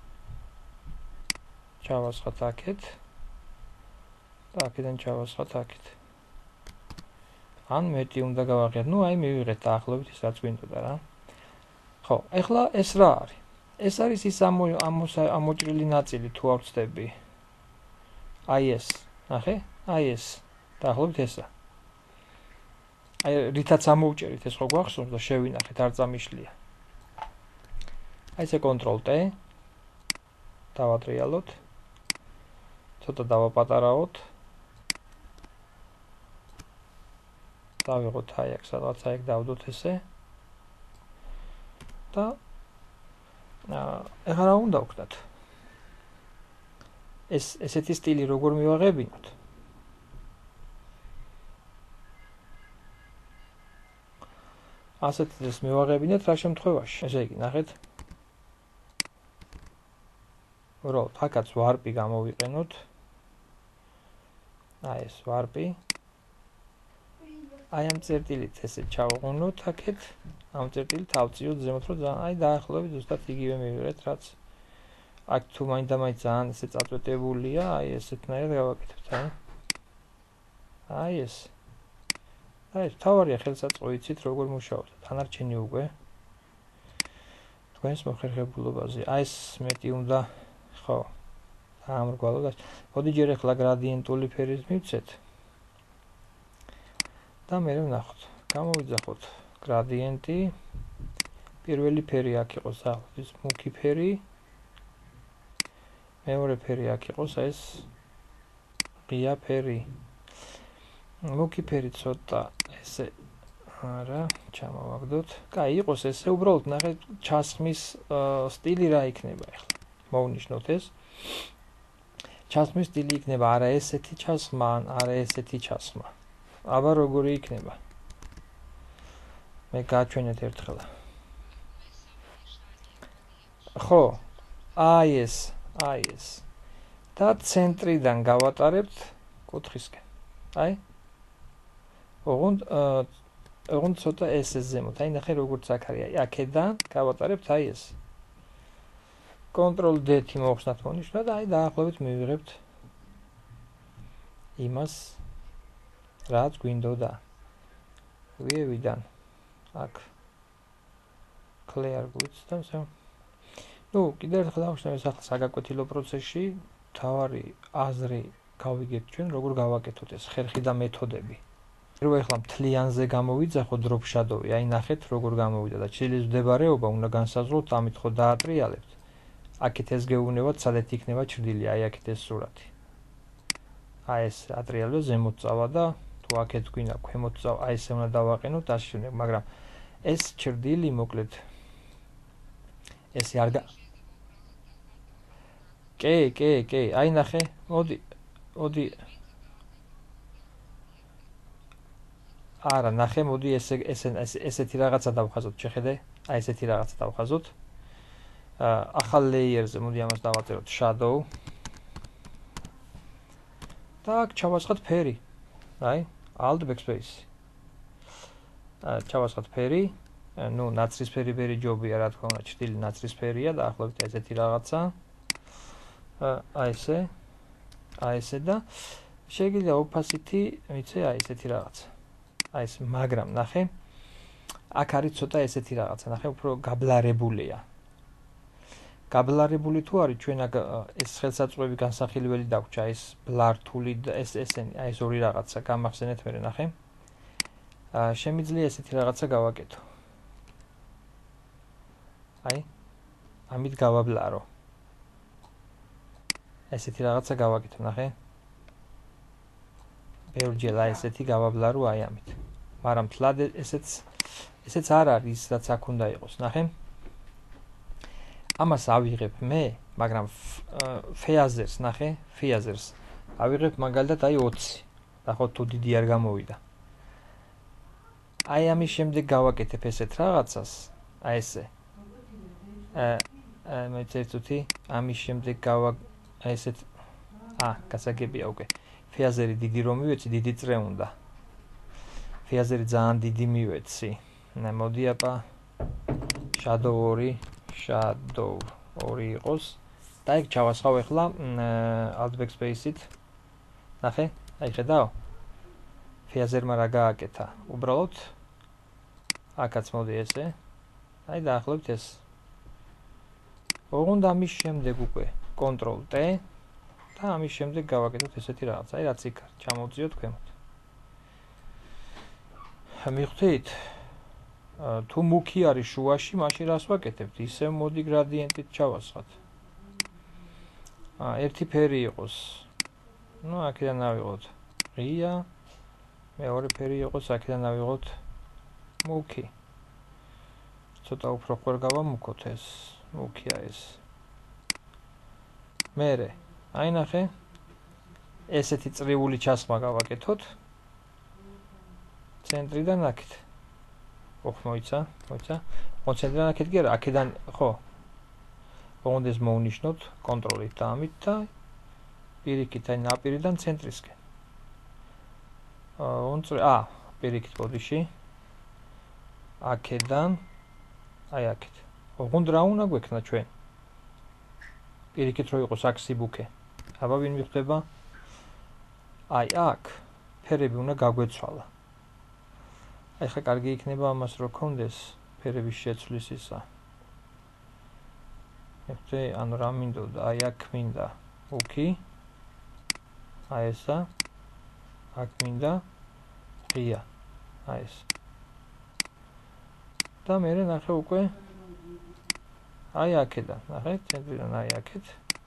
ჩავასხათ აქეთ და აქედან ჩავასხათ აქეთ. ან მეტი უნდა გავაღიაროთ. ну, აი მივიღეთ დაახლოებით ის რაც გვინდოდა რა. ხო, ეხლა ეს რა არის? ეს არის ის ამოჭრილი ნაწილი თუ არ ვცდები. აი ეს, ნახე? აი ეს. დაახლოებით ესა. აი რითაც ამოვჭერით ეს ხო გვახსოვს და შევინახეთ არ წამიშლია. აი ესე Ctrl T დავატრიალოთ. ცოტა დავაპატარავოთ დავიღოთ აი აქ სადღაც აი დავდოთ ესე და ეხლა რა უნდა ვქნათ ესეთი სტილი როგორ მივაღებინოთ ასეთ ეს მივაღებინეთ რა შემთხვევაში ესე იგი ნახეთ უბრალოდ აქაც ვარპი გამოვიყენოთ აი ეს ვარპი აი ამ წერტილით ესე ჩავუყუნოთ აქეთ ამ წერტილით ავწიოთ ზემოთ რომ აი დაახლოებით ზუსტად იგივე მივიღეთ რაც აქ თუ მაინდა-მაინც ძალიან ესე წაწვეტებულია აი ესეთნაირად გავაკეთებთ აი ეს აი თავარია ხელსაწყო იცით როგორ მუშაობთ დანარჩენი უკვე თქვენს მოხერხებულობაზე აი ეს მეტი უნდა ხო ამრგვალოთ მოდი ჯერ ახლა გრადიენტული ფერის მივცეთ და მე ვნახოთ გამოვიძახოთ გრადიენტი პირველი ფერი აქ იყოს ეს მუქი ფერი მეორე ფერი აქ იყოს ეს ღია ფერი მუქი ფერი ცოტა ესე არა ჩამოვაგდოთ კაი იყოს ესე უბრალოდ ნახეთ ჩასხმის სტილი რა იქნება ახლა მოვნიშნოთ ეს ჩასხმის სტილი იქნება არა ესეთი ჩასხმა არა ესეთი ჩასხმა აბა როგორი იქნება მე გაჩვენეთ ერთხელ ხო აი ეს და ცენტრიდან გავატარებთ კუთხისკენ აი ოღონდ ცოტა ეს ზემოთ აი ნახე როგორც აქ არის აი აქედან გავატარებთ აი ეს Ctrl D-ი მოვხსნათ მონიშნა და აი დაახლოებით მივიღებთ იმას რაც გვინდოდა ვიევიდან აქ clear გვიცდა все ну კიდევ ერთხელ დავხსნათ ეს ახლა საგაკვეთილო პროცესში თავარი აზრი გავიგეთ ჩვენ როგორ გავაკეთოთ ეს ხერხი და მეთოდები რო ახლა მთლიანზე გამოვიძახო drop shadow-ი აი ნახეთ როგორ გამოვიდა და ჩილის მდებარეობა უნდა განსაზღვროთ ამით ხო დაატრიალებთ აქეთ ეს გეუბნებათ სადაც იქნება ჩრდილი აი აქეთ ეს სურათი აი ეს ატრიალო ზემოთ წავა და თუ აქეთ გვინდა ქვემოთ წავა აი ესე უნდა დავაყენოთ აშენე მაგრამ ეს ჩრდილი მოკლედ ესე არ კი აი ნახე მოდი არა ნახე მოდი ესეთი რაღაცა დავხაზოთ შეხედე აი ესეთი რაღაცა დავხაზოთ ახალ ლეიერზე მოდი ამას დავაწეროთ shadow და აქ ჩავასხათ ფერი აი alt backspace ჩავასხათ ფერი ну ნაცრისფერი ფერი ჯობია რა თქმა უნდა ჩრდილი ნაცრისფერია და ახლობით ესეთი რაღაცა აი ესე და შეიძლება opacity ვიცი აი ესეთი რაღაცა აი ეს მაგრამ ნახე აქ არის ცოტა ესეთი რაღაცა ნახე უფრო გაბლარებულია გაბლარებული თუ არის ჩვენ ეს ხელსაწყოები განსახილველი დაგვჭა ეს ბლართული და ესენი აი ეს ორი რაღაცა გამახსენეთ მე ნახე შემიძლია ესეთი რაღაცა გავაკეთო აი ამით გავაბლარო ესეთი რაღაცა გავაკეთო ნახე ბევრჯერ აი ესეთი გავაბლარო აი ამით მაგრამ თლად ესეც არ არის რაც აქ უნდა იყოს ნახე ამას ავიღებ მე მაგრამ ფეაზერს ნახე ფეაზერს ავიღებ მაგალითად აი 20 ნახოთ თუ დიდი არ გამოვიდა აი ამის შემდეგ გავაკეთებ ესეთ რაღაცას აი ესე მე წეთუთი ამის შემდეგ აი ესეთ გასაგებია უკვე ფეაზერი დიდი რომ მივეცი დიდი წრე უნდა ფეაზერი ძალიან დიდი მივეცი მოდი აბა shadow 2 იყოს და იქ ჩავასხავ ახლა alt backspace-ით ნახე აი ხედავ ფეაზერმა რა გააკეთა უბრალოდ აქაც მოდი ესე აი დაახლოებით ეს ოღონდ ამის შემდეგ უკვე Ctrl T და ამის შემდეგ გავაკეთოთ ესეთი რაღაც აი რაც იქ არის ჩამოვწიოთ ქვემოთ მიხვდით თუ მუქი არის შუაში მაშინ რას ვაკეთებთ ისე მოდი გრადიენტით ჩავასხათ ერთი ფერი იყოს ну აქედან ავიღოთ ღია მეორე ფერი იყოს, აქედან ავიღოთ მუქი. ცოტა უფრო ხوار გავამუქოთ ეს, მუქია ეს. მერე, აი ნახე. ესეთი წრიული ჩასხმა გავაკეთოთ. ცენტრიდან აქეთ. ოხ მოიცა. კონცენტრიდან აქეთ კი არა, აქედან ხო. ოღონდ ეს მოვნიშნოთ კონტროლით და ამით და პირიქით აი ნაპირიდან ცენტრისკენ. პირიქით ბოდიში. აქედან აი აქეთ. ოღონდ რა უნდა გვექნა ჩვენ? პირიქით რო იყოს აქ სიბუქე. აბა ვინ მიხვდება? აი აქ ფერები უნდა გაგვეცვალა. აი ხა კარგი იქნება ამას რო კონდეს ფერების შეცვლის ისა. ეხლა ანუ რა მინდოდა? აი აქ მინდა მუქი. აი ესა. აქ მინდა ღია. აი ეს. და მე ნახე უკვე აი აქედან, ნახე, ცენტრიდან აი აქეთ.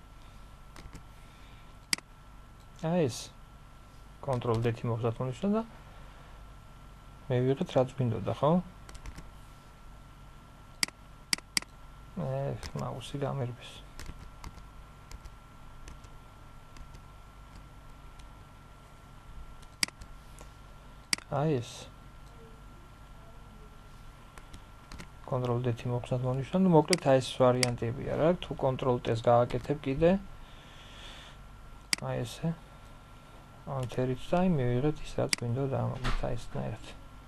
აი ეს. კონტროლ D-ი მოხსნათ მონიშნა და მე ვიღეთ რაც მინდოდა, ხო? მაუსი გამერბეს. აი ეს. კონტროლ D-ი მოხსნათ მონიშნა, ну მოკლედ აი ეს ვარიანტებია რა, თუ კონტროლ D-ს გააკეთებ კიდე. აი ესე. ან თერიც და აი მივიღეთ ის რაც მინდოდა ამით აი ესნაირად.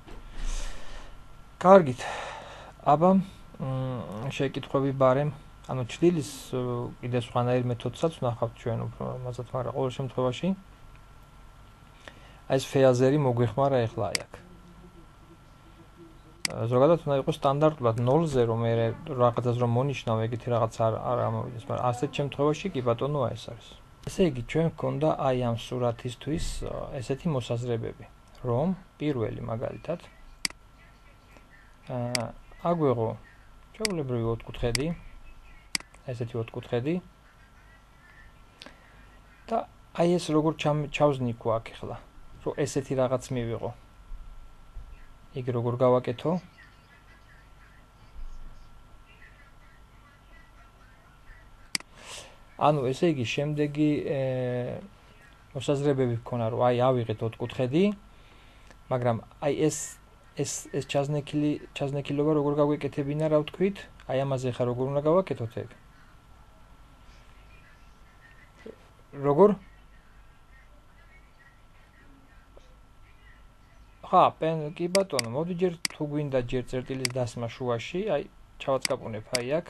კარგით. აბა შეკითხვები ბარემ, ანუ ჩდილის კიდე სხვანაირ მეთოდსაც ვნახავთ ჩვენ უფრო ამასაც, მაგრამ ყოველ შემთხვევაში აი ეს ფეაზერი მოგვეხმარა ახლა აი აქ. ზოგადად უნდა იყოს სტანდარტულად 0-ზე რომ მე რაღაცას რომ მონიშნავ, ეგეთი რაღაც არ ამოვიდეს, მაგრამ ასეთ შემთხვევაში კი ბატონო აი ეს არის. ესე იგი ჩვენ გქონდა აი ამ სურათისთვის ესეთი მოსაზრებები, რომ პირველი მაგალითად აგვეღო ჩვეულებრივი ოთხკუთხედი, ესეთი ოთხკუთხედი და აი ეს როგორ ჩავზნიქო აქ ახლა, რომ ესეთი რაღაც მივიღო. იქ როგორ გავაკეთო? ანუ ესე იგი შემდეგი მოსაზრებები გქონა, რომ აი ავიღეთ ოთხკუთხედი, მაგრამ აი ეს ჩაზნექილობა როგორ გავეკეთებინა, რა ვთქვით? აი ამაზე ხა როგორ უნდა გავაკეთოთ ეგ? როგორ? კი ბატონო, მოდი ჯერ თუ გვინდა ჯერ წერტილის დასმა შუაში, აი ჩავაწყაპუნებ აი აქ.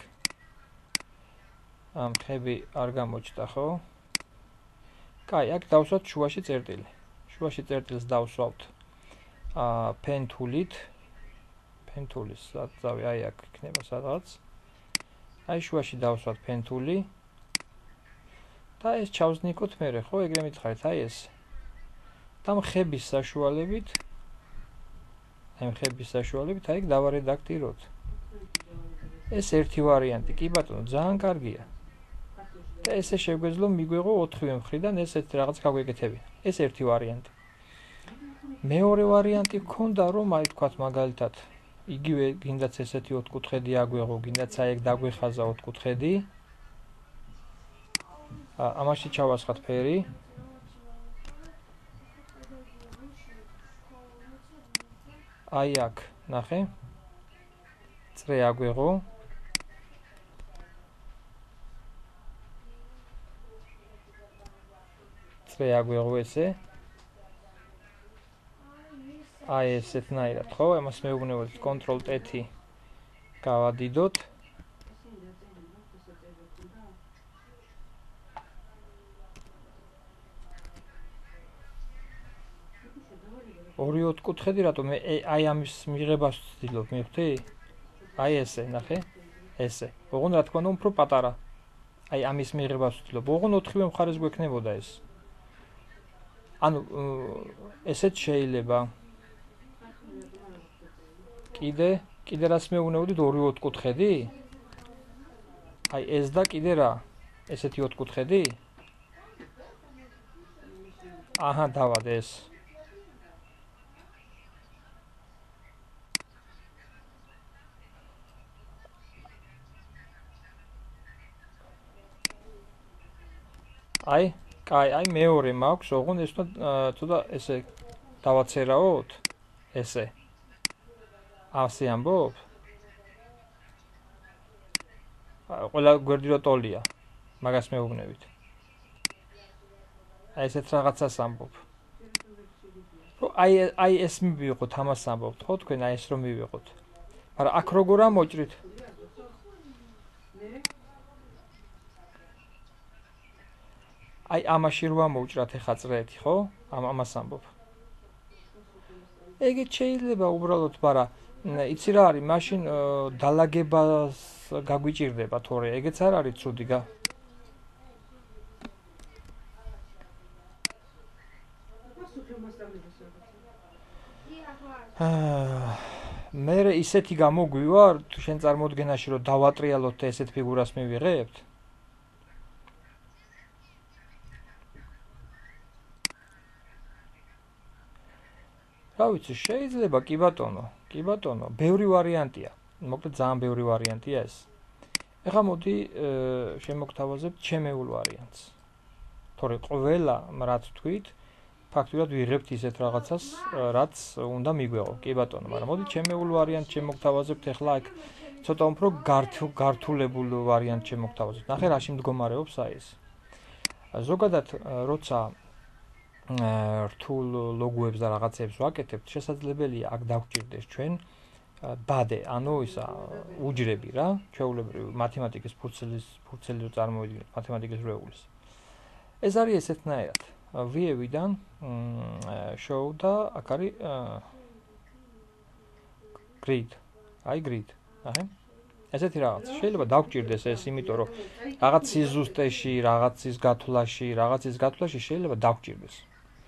ხები არ გამოჩნდა, ხო? კაი, აქ დავსვათ შუაში წერტილი. შუაში წერტილს დავსვავთ ფენთულით. ფენთულის საწავი აი აქ იქნება სადღაც. აი შუაში დავსვათ ფენთული. და ეს ჩავზნიქოთ მერე, ხო, ეგრე მითხარით, აი ეს. და ხების საშუალებით აი დავარედაქტიროთ. ეს ერთი ვარიანტი, კი ბატონო, ძალიან კარგია. და ესე შეგვეძლო მიგვეღო 4-ვე მხრიდან ესეთ რაღაც გაგვეკეთებინა. ეს ერთი ვარიანტი. მეორე ვარიანტი გქონდა, რომ აი თქვათ მაგალითად, იგივე გინდაც ესეთი ოთხკუთხედი აგვეღო, გინდაც აი ეგ დაგვეხაზა ოთხკუთხედი. ამაში ჩავასხათ ფერი. აი აქ, ნახე. წრე აგვეღო. წრე აგვეღო ესე. აი ესეთნაირად, ხო? ამას მეუბნებოდით კონტროლ T-ი გავადიდოთ. ორი ოთხკუთხედი რატომ აი ამის მიღებას ვცდილობ, მივხვდი? აი ესე, ნახე. ესე. ოღონდ რა თქმა უნდა უფრო პატარა. აი ამის მიღებას ვცდილობ. ოღონდ 4-ვე მხარეს გვექნებოდა ეს. ანუ ესეც შეიძლება. კიდე რას მეუბნებოდით ორი ოთხკუთხედი? აი ეს და კიდე რა? ესეთი ოთხკუთხედი? აჰა, დავად ეს. აი, კაი, აი მეორე მაქვს, ოღონდ ეს თუნდა ესე დავაცერაოთ, ესე. ასე ამბობ? ყველა გვერდი რო ტოლია. მაგას მეუბნებით. აი ესეთ რაღაცას ამბობ. აი ეს მივიღოთ, ამას ამბობთ, ხო თქვენ აი ეს რომ მივიღოთ. მაგრამ აქ როგორ ამოჭრით? აი ამაში რო ამოუჭრათ ეხა წრეეთი, ხო? ამას ამბობ. ეგეც შეიძლება უბრალოდ, მაგრამ იცი რა არის, მაშინ დალაგებას გაგვიჭირდება, თორე ეგეც არ არის ცუდი მე ისეთი გამოგვივარ, თუ შენ წარმოდგენაში რომ დავატრიალოთ და ესეთ ფიგურას მივიღებთ? რა ვიცი, შეიძლება, კი ბატონო, ბევრი ვარიანტია. მოკლედ ძალიან ბევრი ვარიანტია ეს. ეხლა მოდი შემოგთავაზებთ ჩემეულ ვარიანტს. თორე ყველა რაც თქვით, ფაქტურად ვიღებთ ისეთ რაღაცას, რაც უნდა მიგვეღო. კი ბატონო, მაგრამ მოდი ჩემეულ ვარიანტს შემოგთავაზებთ. ეხლა აქ ცოტა უფრო გართულებულ ვარიანტს შემოგთავაზებთ. ნახე რაში მდგომარეობს აი ეს. ზოგადად როცა რთულ ლოგოებს და რაღაცებს ვაკეთებთ, შესაძლებელია აქ დავჭირდეს ჩვენ დადე, ანუ ისა უჯრები რა, ჩვეულებრივი მათემატიკის ფურცელი წარმოვიდგინოთ, მათემატიკის რვეულის. ეს არის ესეთნაირად. ვიევიდან show და აქ არის grid. აი grid. აჰა. ესეთი რაღაც. შეიძლება დავჭირდეს ეს, იმიტომ რომ რაღაც სიზუსტეში, რაღაცის გათვლაში შეიძლება დავჭირდეს.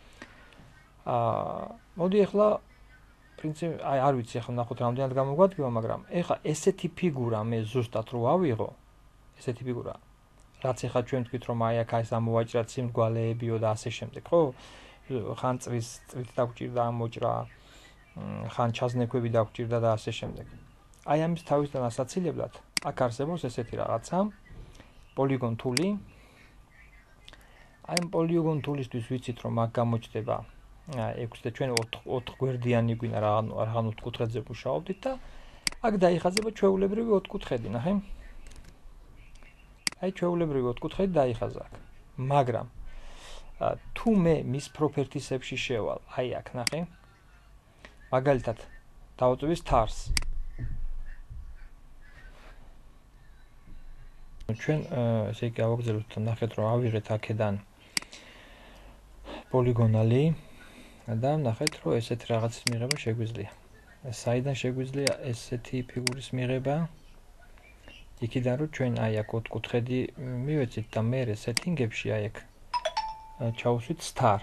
მოდი ახლა პრინციპი, აი არ ვიცი ახლა ნახოთ რამდენად გამოგვადგება, მაგრამ ეხლა ესეთი ფიგურა მე ზუსტად რო ავიღო, ესეთი ფიგურა, რაც ეხლა ჩვენ თქვით რომ აი აქ ეს ამოვაჭრათ სიმრგვალეებიო და ასე შემდეგ, ხო? ხან წრით დავჭირდა ამოჭრა, ხან ჩაზნეკვები დავჭირდა და ასე შემდეგ. აი ამის თავისთან ასაცილებლად აქ არსებობს ესეთი რაღაცა, polygon tool-ი. აი polygon tool-ისთვის ვიცით რომ აქ გამოჩნდება 6 და ჩვენ 4 გვერდიანი გვინა რაღაც ოთხკუთხედზე მუშაობდით და აქ დაიხაზება ჩვეულებრივი ოთხკუთხედი, ნახე. აი ჩვეულებრივი ოთხკუთხედი დაიხაზა აქ. მაგრამ თუ მე მის პროპერტისებში შევალ, აი აქ ნახე. მაგალითად დავუწევი stars. ჩვენ ესე იგი გავაგზავნოთ ნახეთ რომ ავიღეთ აქედან პოლიგონალი და ნახეთ რომ ესეთ რაღაცის მიღება შეგვიძლია. საიდან შეგვიძლია ესეთი ფიგურის მიღება? იქიდან რომ ჩვენ აი აქ ოთხკუთხედი მივეცით და მე სეტინგებში აი აქ ჩავუსვით star.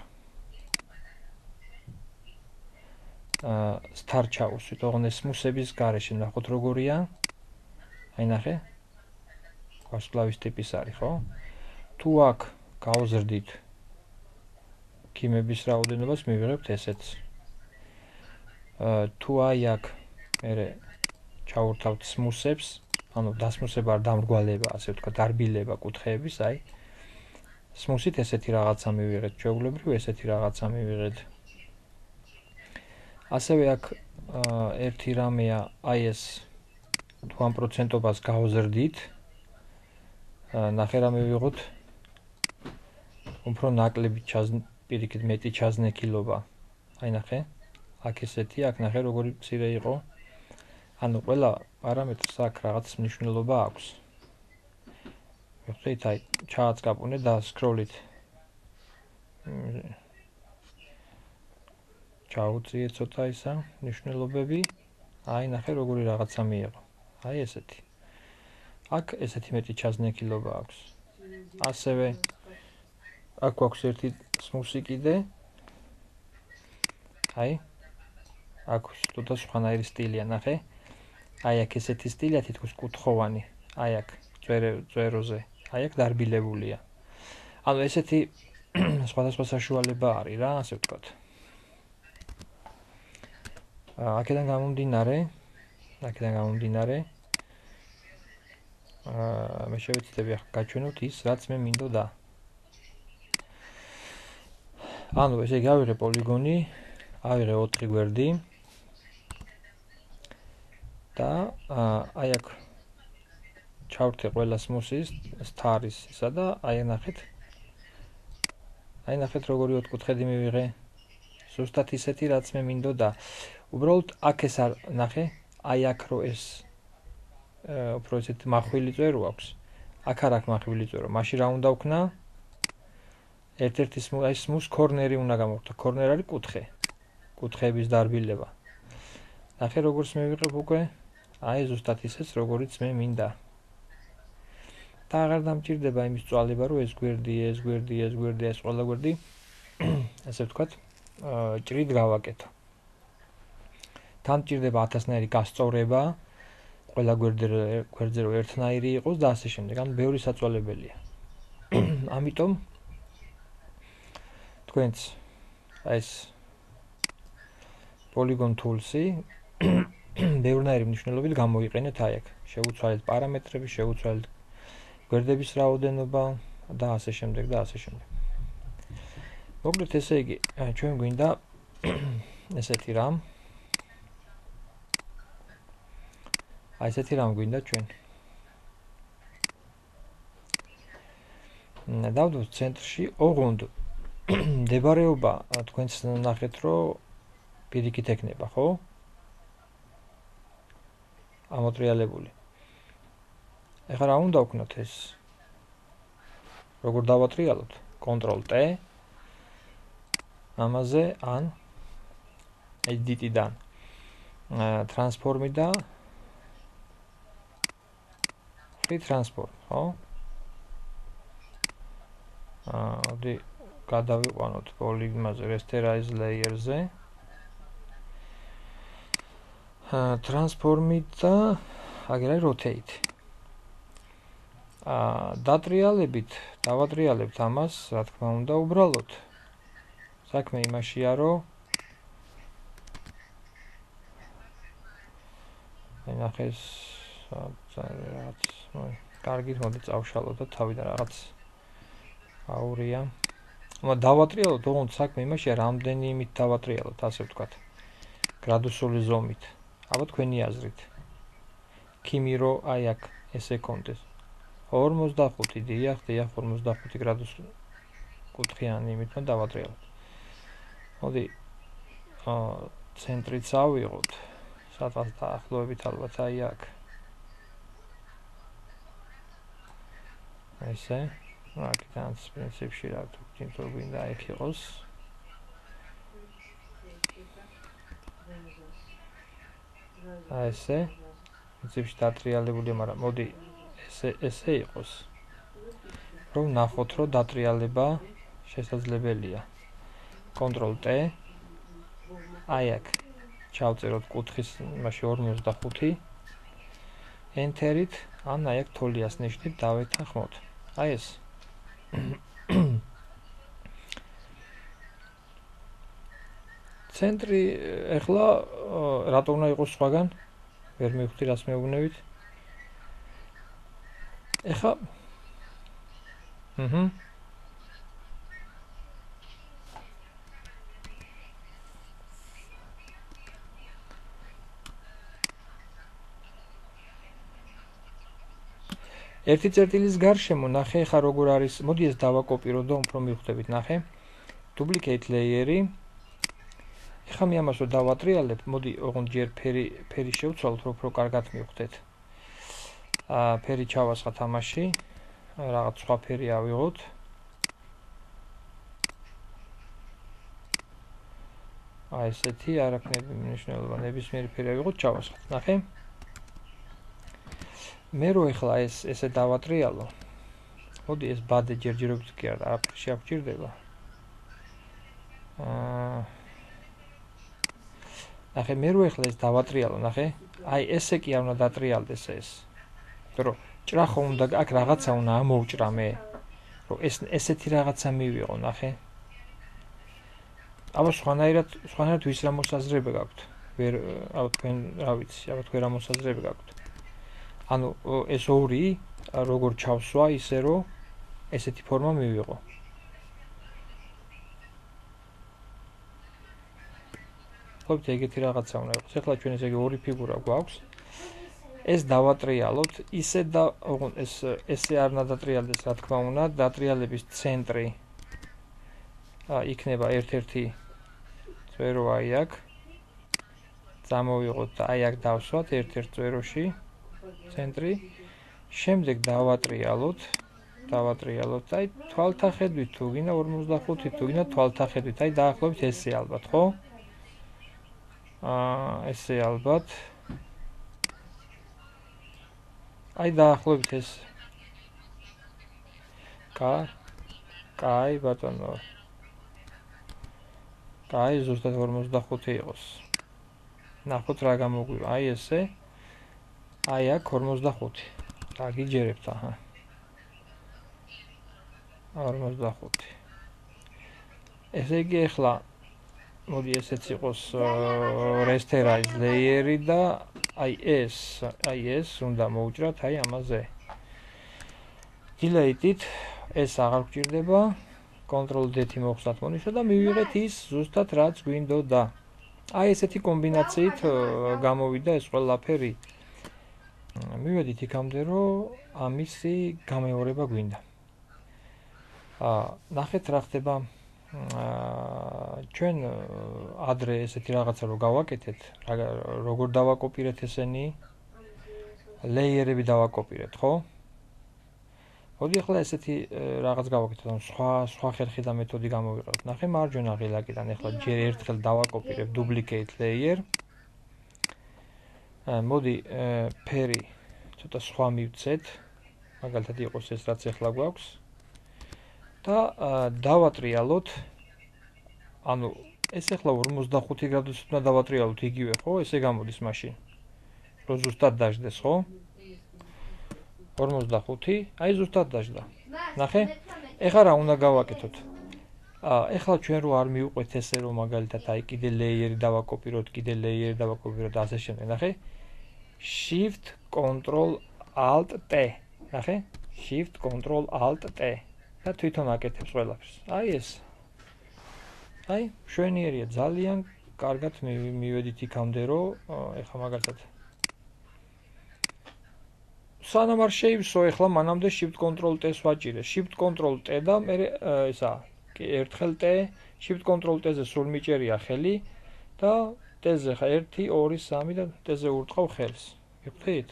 star ჩავუსვით, ოღონდ ეს მუსების გარეშე ნახოთ როგორია. აი ნახე. ვარსკვლავის ტიპის არის, ხო? თუ აქ გავზრდით ქიმების რაოდენობას მივიღებთ ესეთს. თუ აი აქ მე ჩავურთავთ smooths, ანუ დასმუსება არ დამრგვალება, ასე ვთქვათ, დარბილება კუთხეების, აი smooth-ით ესეთი რაღაცა მივიღეთ, ჩვეულებრივ ესეთი რაღაცა მივიღეთ. ასევე აქ ერთი რამეა, აი ეს თუ ამ პროცენტობას გავზრდით, ნახე რა მივიღოთ. უფრო ნაკლები პირიქით მეტი ჩაზნექილობა. აი ნახე. აქ ესეთი, აქ ნახე როგორი მცირე იყო. ანუ ყველა პარამეტრს აქ რაღაც მნიშვნელობა აქვს. ვიხდით აი ჩააცკაპუნე და სკროლით. ჩაუწიე ცოტა ისა მნიშვნელობები. აი ნახე როგორი რაღაცა მიიღო. აი ესეთი. აქ ესეთი მეტი ჩაზნექილობა აქვს. ასევე აქ გვაქვს ერთი smooth კიდე. აი აქ ცოტა სხვანაირი სტილია, ნახე. აი აქ ესეთი სტილია თითქოს კუთხოვანი. აი აქ წვეროზე. აი აქ დარბილებულია. ანუ ესეთი სხვადასხვა საშუალება არის რა, ასე ვთქვათ. აქედან გამომდინარე მე შევეცდები ახლა გაჩვენოთ ის, რაც მე მინდოდა. ანუ ესე იგი ავიღე პოლიგონი, ავიღე 4 გვერდი და აი აქ ჩავრთე ყველა smooth-ის, star-ის ისა და აი ნახეთ როგორი ოთხკუთხედი მივიღე. ზუსტად ისეთი რაც მე მინდოდა. უბრალოდ აქ ეს არ ნახე, აი აქ რო ეს უფრო ისეთ მახვილი წერო აქვს. აქ არ აქვს მახვილი წერო. მაშინ რა უნდა ვქნა? ერთ-ერთი smooth corner-ი უნდა გამოვხდა. corner არის კუთხე. კუთხეების დარბილება. ნახე როგორც მივიღებ უკვე. აი ზუსტად ისეც როგორიც მე მინდა. და აღარ დამჭირდება იმის წვალება, რომ ეს გვერდი, ეს ყველა გვერდი ასე ვთქვათ, ჭრით გავაკეთო. თან ჭირდება 1000-ნაირი გასწორება, ყველა გვერდზე რომ ერთნაირი იყოს და ასე შემდეგ. ანუ ბევრი საწვალებელია. ამიტომ თქვენც ეს polygon tools-ი ბევრნაირი მნიშვნელობით გამოიყენეთ აი აქ. შევუცვალეთ პარამეტრები, შევუცვალეთ გვერდების რაოდენობა და ასე შემდეგ და ასე შემდეგ. მოკლედ ესე იგი, ჩვენ გვინდა ესეთი რამ. აი ესეთი რამ გვინდა ჩვენ. დავდოთ ცენტრში, ოღონდ მდებარეობა თქვენც ნახეთ, რომ პირიქით ექნება, ხო? ამოტრიალებული. ეხლა რა უნდა ვქნათ ეს? როგორ დავატრიალოთ? Ctrl-T ამაზე ან edit-დან transform-ი და free transform, ხო? მოდი გადავიყვანოთ polygon-ზე, rasterize layer-ზე. Transform-ი და აგერ არის rotate. დატრიალებით, დავატრიალებთ ამას, რა თქმა უნდა, უბრალოდ. საქმე იმაშია, რომ ნახეს რაღაც კარგით მოდი წავშალოთ და თავიდან რაღაც აურია. დავატრიალოთ, ოღონდ საქმე იმაშია, რამდენი იმით დავატრიალოთ, ასე ვთქვათ. გრადუსული ზომით. აბა თქვენი აზრით. ქიმი რო აი აქ ესე კონდეს. 45 დიახ 45 გრადუს კუთხიანი იმით მე დავატრიალოთ. მოდი ცენტრიც ავიღოთ. სადღაც დაახლოებით ალბათ აი აქ. ესე. აქედან პრინციპში რა თქმა უნდა იქ იყოს. აი ესე. პრინციპში დატრიალებულია, მაგრამ მოდი ესე იყოს. რომ ნახოთ, რომ დატრიალება შესაძლებელია. Ctrl-T აი აქ ჩავწეროთ კუთხის იმაში 45 Enter-ით ან აი აქ თოლიას ნიშნით დავეთანხმოთ. აი ეს. ცენტრი ეხლა რატო უნდა იყოს სხვაგან? ვერ მივხვდი რას მეუბნებით. ეხლა ერთი წერტილის გარშემო ნახე ხა როგორ არის. მოდი ეს დავაკოპირო და უფრო მივხვდებით, ნახე. Duplicate layer-ი. ეხლა მე ამას რო დავატრიალებ, მოდი ოღონდ ჯერ ფერი შევცვალოთ, რომ უფრო კარგად მივხვდეთ. ფერი ჩავასხათ ამაში. რაღაც სხვა ფერი ავიღოთ. აი ესეთი არ აქვს მნიშვნელობა, ნებისმიერი ფერი ავიღოთ, ჩავასხათ. ნახე. მე რო ეხლა ესე დავატრიალო. მოდი ეს ბადე ჯერჯერობით კი არა, არაფერში არ გჭირდება. ნახე, მე რო ეხლა ეს დავატრიალო, ნახე. აი ესე კი არ უნდა დატრიალდეს ეს. იმიტომ რომ ჭრა ხო უნდა აქ რაღაცა უნდა ამოვჭრა მე. რომ ესეთი რაღაცა მივიღო, ნახე. აბა სხვანაირად ვის რა მოსაზრება გაქვთ? ვერ აბა თქვენ რა ვიცი, აბა თქვენ რა მოსაზრება გაქვთ? ანუ ეს ორი როგორ ჩავსვა ისე რომ ესეთი ფორმა მივიღო. გახლობთ ეგეთი რაღაცა უნდა იყოს. ეხლა ჩვენ ესე იგი ორი ფიგურა გვაქვს. ეს დავატრიალოთ, ესე არ უნდა დატრიალდეს, რა თქმა უნდა, დატრიალების ცენტრი იქნება ერთ-ერთი წვერო აი აქ. წამოვიღოთ და აი აქ დავსვათ ერთ-ერთ წვეროში ცენტრი. შემდეგ დავატრიალოთ, აი თვალთახედვით თუ გინდა 45 თუ გინდა თვალთახედვით, აი დაახლოებით ესე ალბათ, ხო? ესე ალბათ. აი დაახლოებით ეს. კაი ბატონო. კაი ზუსტად 45 იყოს. ნახოთ რა გამოგვივა. აი ესე. აი აქ 45. გაგიჯერებთ, აჰა. 45. ესე იგი ახლა მოდი ესეც იყოს rasterize layer-ი და აი ეს უნდა მოვუჭრათ აი ამაზე. Delete-ით ეს აღარ გვჭირდება. Ctrl-D-ი მოხსნათ მონიშნა და მივიღეთ ის ზუსტად რაც გვინდოდა. აი ესეთი კომბინაციით გამოვიდა ეს ყველაფერი. მივედით იქამდე რომ ამისი გამეორება გვინდა. ნახეთ რა ხდება. ჩვენ ადრე ესეთი რაღაცა რო გავაკეთეთ, როგორ დავაკოპირეთ ესენი? ლეიერები დავაკოპირეთ, ხო? მოდი ახლა ესეთი რაღაც გავაკეთოთ, ანუ სხვა ხერხი და მეთოდი გამოვიყენოთ. ნახე მარჯვენა ღილაკიდან ახლა ჯერ ერთხელ დავაკოპირებ duplicate layer. მოდი ფერი ცოტა სხვა მივცეთ. მაგალითად იყოს ეს რაც ახლა გვაქვს. და დავატრიალოთ. ანუ ეს ახლა 45 გრადუსით უნდა დავატრიალოთ იგივე, ხო? ესე გამოდის მაშინ. რომ ზუსტად დაждდეს, ხო? 45, აი ზუსტად დაждდა. ნახე? ეხლა რა უნდა გავაკეთოთ? ეხლა ჩვენ რო არ მივყვეთ ესე რომ მაგალითად აი კიდე ლეიერი დავაკოპიროთ, და ასე შემდეგ. ნახე? Shift Ctrl Alt T. ნახე? Shift Ctrl Alt T. და თვითონ აკეთებს ყველაფერს. აი ეს. აი, მშვენიერია, ძალიან კარგად მივედით იქამდე რომ ეხლა მაგალითად სანამ არ შეივსო, ეხლა მანამდე Shift Ctrl T-ს ვაჭირე. Shift Ctrl T და მე ესა, ერთხელ T, Shift Ctrl T-ზე სულ მიჭერია ხელი და T-ზე ხა 1, 2, 3 და T-ზე ურტყავ ხელს. გიგხვდით?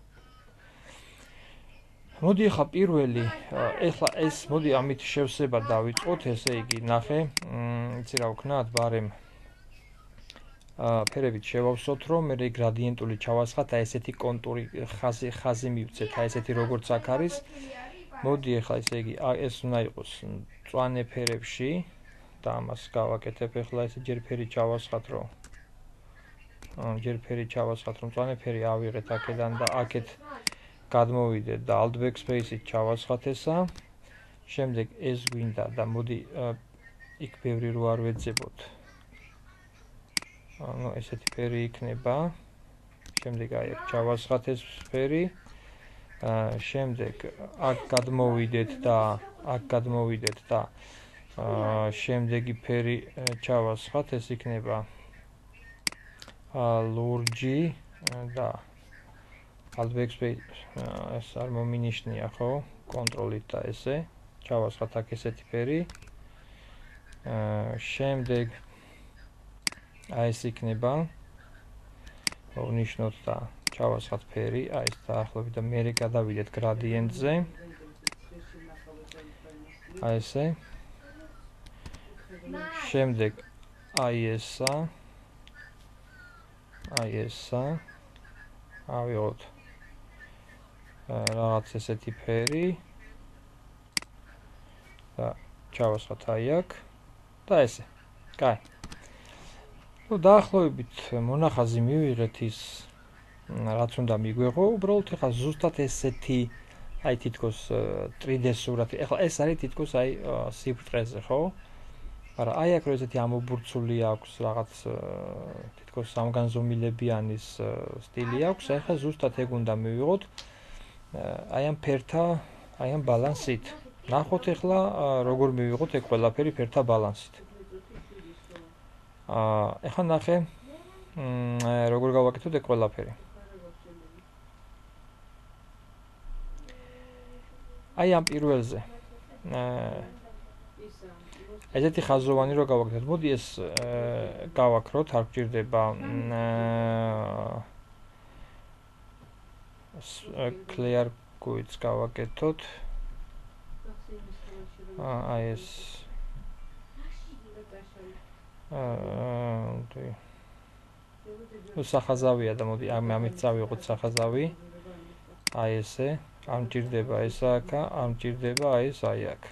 მოდი ახლა პირველი, ეხლა ეს მოდი ამით შევსება დავიწყოთ, ესე იგი, ნახე, იცი რა ვქნათ, ბარემ ფერებით შევავსოთ, რომ მე გრადიენტული ჩავასხათ, აი ესეთი კონტური ხაზი მივცეთ, აი ესეთი როგორც აქ არის. მოდი ახლა ესე იგი, ეს უნდა იყოს მწვანე ფერებში და ამას გავაკეთებ ახლა ესე ჯერ ფერი ჩავასხათ, რომ მწვანე ფერი ავიღეთ აქედან და აქეთ გადმოვიდეთ და Alt Backspace-ით ჩავასხათ ესა. შემდეგ ეს გვინდა და მოდი იქ ბევრი რო არ ვეძებოთ. ანუ ესეთი ფერი იქნება. შემდეგ აი აქ ჩავასხათ ეს ფერი. შემდეგ აქ გადმოვიდეთ და შემდეგი ფერი ჩავასხათ, ეს იქნება ლურჯი და Alt Backspace ეს არ მომინიშნია, ხო? Ctrl-ით და ესე ჩავასხათ აქ ესეთი ფერი. შემდეგ აი ეს იქნება. ვნიშნოთ და ჩავასხათ ფერი, აი ეს დაახლოებით და მე გადავიდეთ გრადიენტზე. აი ესე. შემდეგ აი ესა. ავიღოთ რაღაც ესეთი ფერი და ჩავასხათ აი აქ და ესე. კაი. ნუ დაახლოებით მონახაზი მივიღეთ ის რაც უნდა მიგვეღო, უბრალოდ ეხლა ზუსტად ესეთი აი თითქოს 3D სურათი. ეხლა ეს არის თითქოს აი სიფრთხეზე, ხო? მაგრამ აი აქ რო ესეთი ამობურცული აქვს რაღაც თითქოს სამგანზომილებიანის სტილი აქვს, ეხლა ზუსტად ეგ უნდა მივიღოთ აი ამ ფერთა, აი ამ ბალანსით. ნახოთ ეხლა როგორ მივიღოთ ეგ ყველაფერი ფერთა ბალანსით. ეხლა ნახე როგორ გავაკეთოთ ეგ ყველაფერი? აი ამ პირველზე. ესეთი ხაზოვანი რო გავაკეთოთ. მოდი ეს გავაკროთ, არ გჭირდება clear goods გავაკეთოთ. აი ეს სახაზავია და მოდი ამით წავიღოთ სახაზავი. აი ესე, არ მჭირდება ეს აქა, არ მჭირდება აი ეს აი აქ.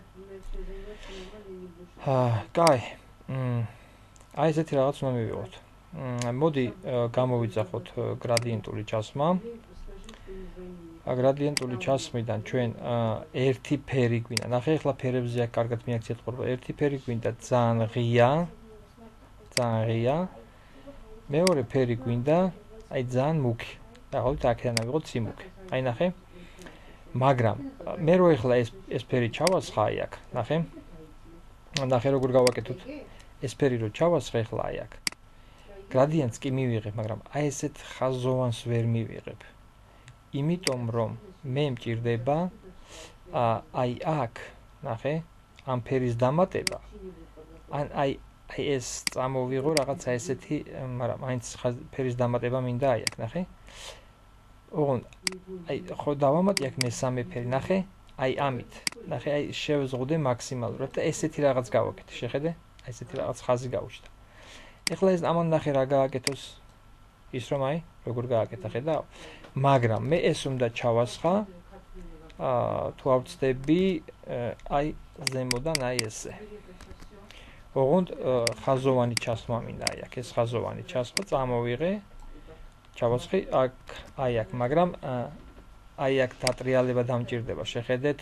კაი. აი ესეთი რაღაც უნდა მივიღოთ. მოდი გამოვიძახოთ გრადიენტული ჩასმა. გრადიენტული ჩასმიდან ჩვენ ერთი ფერი გვინდა. ნახე, ახლა ფერებზე აქ კარგად მიაქციეთ ყურება. ერთი ფერი გვინდა ძალიან ღია. ძალიან ღია. მეორე ფერი გვინდა აი ძალიან მუქი. დაახლოებით აქედან ავიღოთ სიმუქი. აი ნახე. მაგრამ მე რო ახლა ეს ფერი ჩავასხა აი აქ, ნახე. ნახე როგორ გავაკეთოთ. ეს ფერი რო ჩავასხა ახლა აი აქ. გრადიენტს კი მივიღებ, მაგრამ აი ესეთ ხაზოვანს ვერ მივიღებ. იმიტომ რომ მე მჭირდება აი აქ, ნახე, ამ ფერის დამატება. აი ეს წამოვიღო რაღაცა ესეთი, მაგრამ მაინც ფერის დამატება მინდა აი აქ, ნახე. ოღონდ აი ხო დავამატე აქ მესამე ფერი, ნახე, აი ამით. ნახე, აი შევზღუდე მაქსიმალურად და ესეთი რაღაც გავაკეთე, შეხედე? აი ესეთი რაღაც ხაზი გავუჩნდა. ეხლა ეს ამან ნახე რა გააკეთოს? ის რომ აი როგორ გააკეთა, ხედავ? მაგრამ მე ეს უნდა ჩავასხა თუ ავწდები აი ზემოდან აი ესე. ოღონდ ხაზოვანი ჩასმა მინდა აი აქ, ეს ხაზოვანი ჩასმა წამოვიღე. ჩავასხი აქ აი აქ, მაგრამ აი აქ დატრიალება დამჭირდება, შეხედეთ?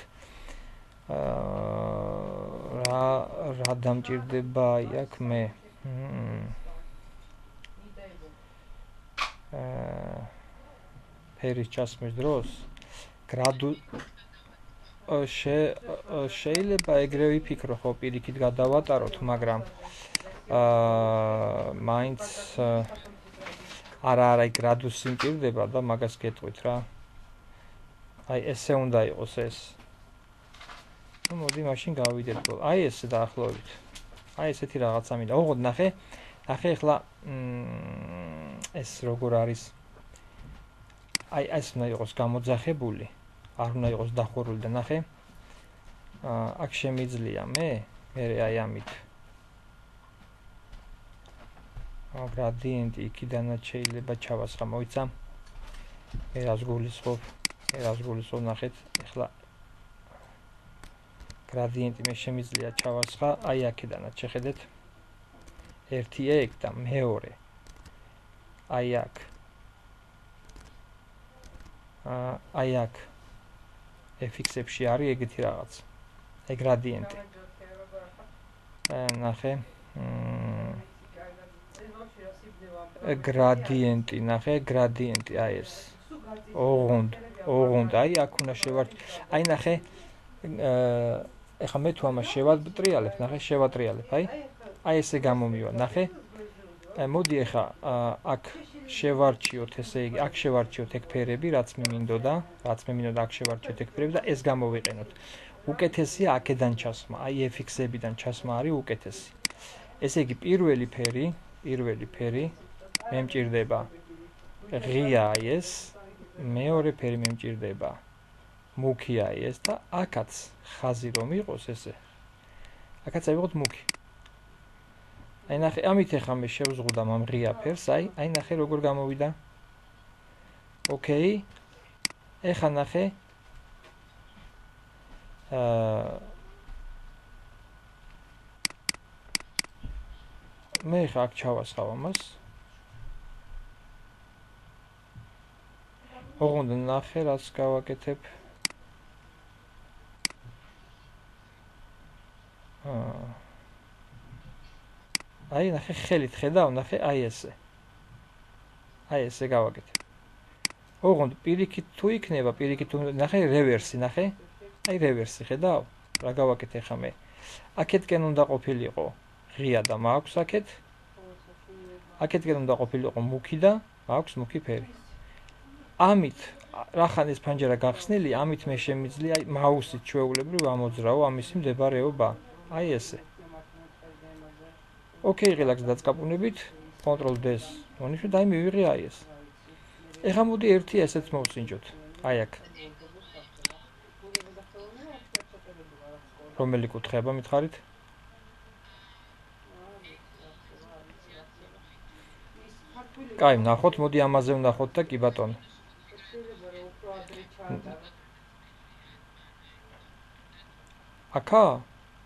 რა დამჭირდება აი აქ მე? ფერის ჩასმის დროს შეიძლება ეგრე ვიფიქრო, ხო, პირიქით გადავატაროთ, მაგრამ მაინც არა გრადუსი მჭირდება და მაგას გეტყვით რა. აი ესე უნდა იყოს ეს. ნუ მოდი მაშინ გავიდეთ ბოლო. აი ესე დაახლოებით. აი ესეთი რაღაცა მინდა. ოღონდ ნახე ახლა ეს როგორ არის? აი ეს უნდა იყოს გამოძახებული, არ უნდა იყოს დახურული და ნახე. აქ შემიძლია მე აი ამით. გრადიენტი იქიდანაც შეიძლება ჩავასხა, მოიცა? მე რას გულისხმობ? ნახეთ, ახლა გრადიენტი მე შემიძლია ჩავასხა, აი აქედანაც შეხედეთ. ერთი ეგ და მეორე აი აქ. აი აქ fx-ებში არის ეგეთი რაღაც. აი გრადიენტი. ნახე. გრადიენტი, ნახე, გრადიენტი აი ეს. ოღონდ აი აქ უნდა შევარჩიო. აი ნახე. ეხლა მე თუ ამას შევატრიალებ, ნახე, შევატრიალებ, აი ესე გამომივა, ნახე. მოდი ეხლა აქ შევარჩიოთ, ესე იგი, აქ შევარჩიოთ ეგ ფერები, რაც მე მინდოდა, აქ შევარჩიოთ ეგ ფერები და ეს გამოვიყენოთ. უკეთესია აქედან ჩასმა, აი fx-ებიდან ჩასმა არის უკეთესი. ესე იგი, პირველი ფერი მე მჭირდება ღია აი ეს, მეორე ფერი მე მჭირდება მუქი აი ეს და აქაც ხაზი რომ იყოს ესე. აქაც ავიღოთ მუქი. აი ნახე, ამით ახლა მე შევზღუდამ ამ ღია ფერს, აი ნახე როგორ გამოვიდა. ოკეი. ეხლა ნახე. მე ხა აქ ჩავასხავ ამას. ოღონდ ნახე რაც გავაკეთებ. აი ნახე ხელით ხედავ, ნახე აი ესე. აი ესე გავაკეთებ. ოღონდ პირიქით თუ იქნება, ნახე რევერსი, ნახე. აი რევერსი ხედავ? რა გავაკეთე ხა მე? აქეთკენ უნდა ყოფილიყო ღია და მაქვს აქეთ. აქეთკენ უნდა ყოფილიყო მუქი და აქვს მუქი ფერი. ამით რახან ეს ფანჯარა გახსნილი, ამით მე შემიძლია მაუსით ჩვეულებრივ ამოძრავო ამისი მდებარეობა. აი ესე. ოკეი, ღილაკს დაწყაპუნებით, Ctrl D-ს მონიშნე და მივიღე აი ეს. ეხლა მოდი ერთი ესეც მოვსინჯოთ. აი აქ. რომელი კუთხეება მითხარით? კაი, ნახოთ, მოდი ამაზე ვნახოთ და კი ბატონო. აქა?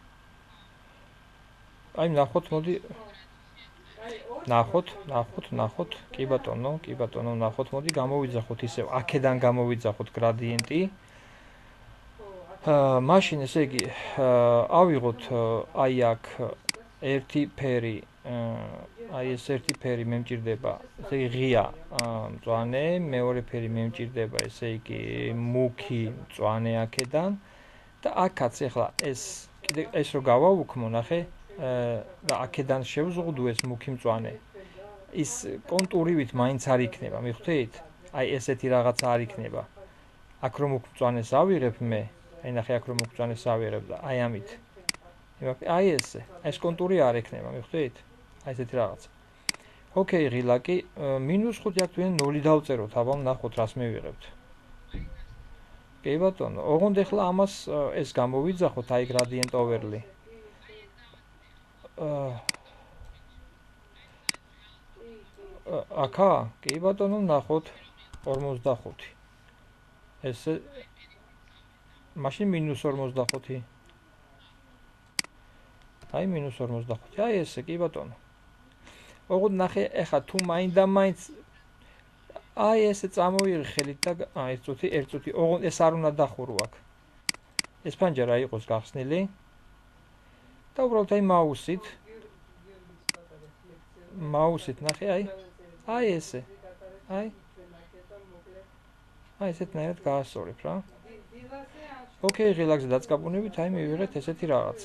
აი, ნახოთ, მოდი. ნახოთ, კი ბატონო, ნახოთ, მოდი გამოვიძახოთ ისევ, აქედან გამოვიძახოთ გრადიენტი. მაშინ ესე იგი, ავიღოთ აი აქ ერთი ფერი, აი ეს ერთი ფერი მე მჭირდება, ესე იგი ღია მწვანე, მეორე ფერი მე მჭირდება, ესე იგი მუქი მწვანე აქედან და აქაც ეხლა ეს რო გავაუქმო, ნახე, და აქედან შევზღუდო ეს მუქი მწვანე. ის კონტურივით მაინც არ იქნება, მიხვდით? აი ესეთი რაღაცა არ იქნება. აქ რომ მუქ მწვანეს ავიღებ მე, აი ნახე აქ რომ მუქ მწვანეს ავიღებ და აი ამით. აი ესე, ეს კონტური არ ექნება, მიხვდით? აი ესეთი რაღაცა. ოკეი, ღილაკი, -5 აქ თქვენ 0 დავწეროთ, აბა ნახოთ რას მივიღებთ. კი ბატონო, ოღონდ ეხლა ამას ეს გამოვიძახოთ, აი gradient overlay. აქა, კი ბატონო, ნახოთ 45. ესე მაშინ -45. აი -45. აი ესე, კი ბატონო. ოღონდ ნახე, ეხა თუ მაინდა-მაინც აი ესე წამოვიღე ხელით და ეს წუთი, ოღონდ ეს არ უნდა დახურო აქ. ეს ფანჯარა იყოს გახსნილი. და უბრალოდ აი მაუსით ნახე, აი ესე. აი ესეთნაირად გაასწორებ რა. ოკეი, ღილაკზე დაწყაპუნებით, აი მივიღეთ ესეთი რაღაც.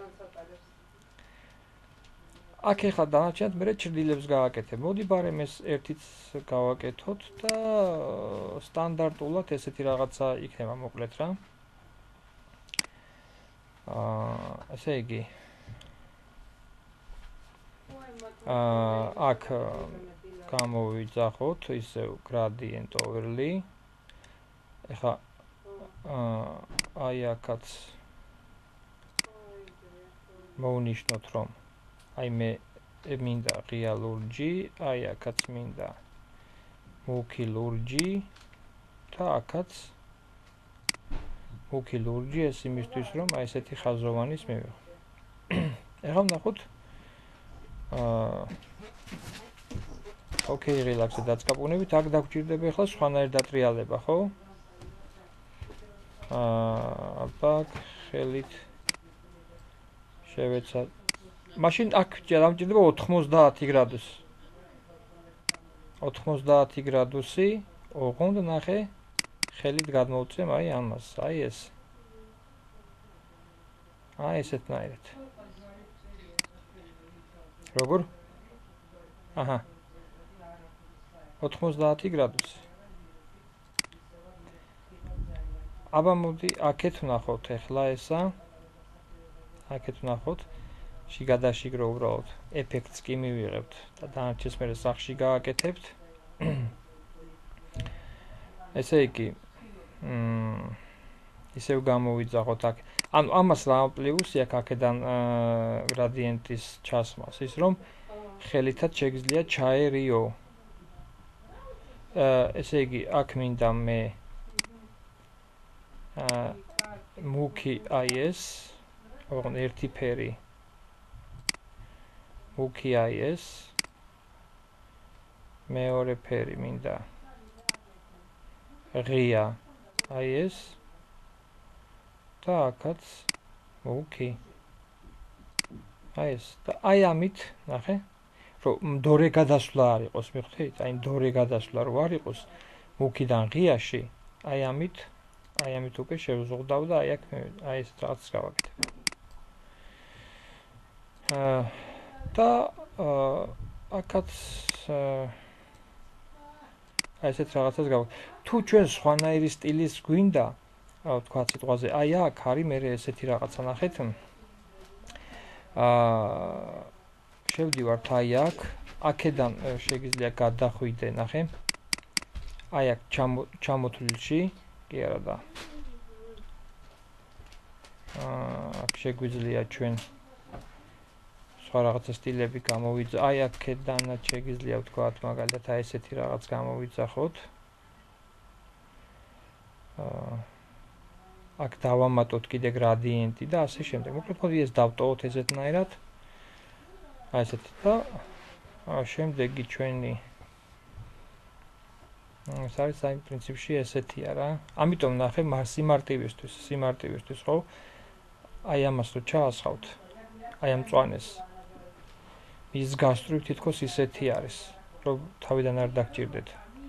აქ ეხლა დანარჩენად მე ჭრილებს გააკეთებ. მოდი ბარემ ეს ერთიც გავაკეთოთ და სტანდარტულად ესეთი რაღაცა იქნება მოკლედ რა. ესე იგი აქ გამოვიძახოთ ისევ gradient overlay. ეხლა აი აქაც მოვნიშნოთ რომ აი მე მინდა ღია ლურჯი, აი აქაც მინდა მუქი ლურჯი და აქაც მუქი ლურჯი, ეს იმისთვის რომ აი ესეთი ხაზოვანის მივიღო. ეხლა ვნახოთ ოკეი, რელაქსზე დაწყაპუნებით, აქ დაგჭირდება ახლა სხვანაირ დატრიალება, ხო? აბა ხელით შევეცა. მაშინ აქ დამჭირდება 90 გრადუსი. 90 გრადუსი, ოღონდ ნახე, ხელით გადმოვწემ აი ამას, აი ეს. აი ესეთნაირად. როგორ? აჰა. 90 გრადუსი. აბა მოდი აქეთ ვნახოთ ახლა ესა. აქეთ ვნახოთ. შიგადაშიგრო უბრალოდ ეფექტს კი მივიღებთ და დანარჩენს მე სახში გააკეთებთ. ესე იგი, ისევ გამოვიძახოთ აქ. ანუ ამას რა პლუსი აქვს აქედან gradient-ის ჩასმას, ის რომ ხელითაც შეგიძლია ჩაერიო. ესე იგი, აქ მინდა მე მუქი აი ეს, ოღონდ ერთი ფერი. მუქი აი ეს. მეორე ფერი მინდა ღია აი ეს. და აქაც მუქი. აი ეს. და აი ამით, ნახე, რომ დორე გადასვლა არ იყოს, მიხვდით? აი დორე გადასვლა რო არ იყოს მუქიდან ღიაში, აი ამით უკვე შევზღუდავ და აი აქ აი ეს რაღაც გავაკეთებ. და აქაც აი ესეთ რაღაცას თუ ჩვენ სხვანაირი სტილის გვინდა, რა ვთქვა სიტყვაზე, აი აქ არის მე ესეთი რაღაცა ნახეთ. შევდივართ აი აქ, აქედან შეგიძლია გადახვიდე, ნახე. აი აქ ჩამოთვლილში, კი არა და. აქ შეგვიძლია ჩვენ სხვა რაღაცა სტილები გამოვიძახოთ. აი აქედანაც შეგიძლია ვთქვათ, მაგალითად აი ესეთი რაღაც გამოვიძახოთ. აქ დავამატოთ კიდე გრადიენტი და ასე შემდეგ. მოკლედ მოდი ეს დავტოვოთ ესეთნაირად. აი ესეთი და შემდეგი ჩვენი ეს არის აი პრინციპში ესეთია რა. ამიტომ ნახე სიმარტივისთვის ხო? აი ამას რო ჩაასხავთ. აი ამ მწვანეს. ის გასწრით თითქოს ისეთი არის, რომ თავიდან არ დაგჭირდეთ.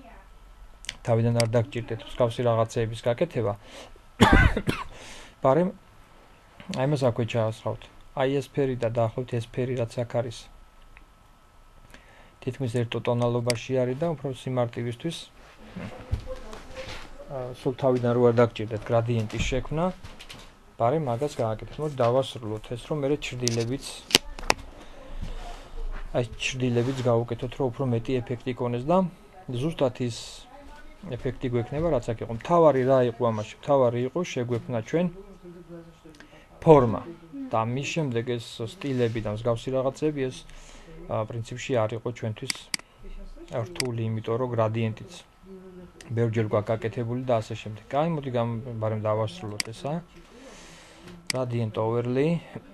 მსგავსი რაღაცეების გაკეთება. ბარემ აი მას აქვე ჩაასხავთ. აი ეს ფერი და დაახლოებით ეს ფერი რაც აქ არის. თითქმის ერთო ტონალობაში არის და უფრო სიმარტივისთვის სულ თავიდან რო არ დაგჭირდეთ გრადიენტის შექმნა, ბარემ მაგას გააკეთეთ. მოდი დავასრულოთ ეს, რომ მე ჩრდილებიც გავუკეთოთ, რომ უფრო მეტი ეფექტი იქონეს და ზუსტად ის ეფექტი გვექნება, რაც აქ იყო. მთავარი რა იყო ამაში? მთავარი იყო შეგვექმნა ჩვენ ფორმა და მის შემდეგ ეს სტილები და მსგავსი რაღაცები ეს პრინციპში არ იყო ჩვენთვის რთული, იმიტომ რომ გრადიენტიც ბევრჯერ გვაკეთებული და ასე შემდეგ. აი, მოდი ბარემ დავასრულოთ ესა. Gradient overlay.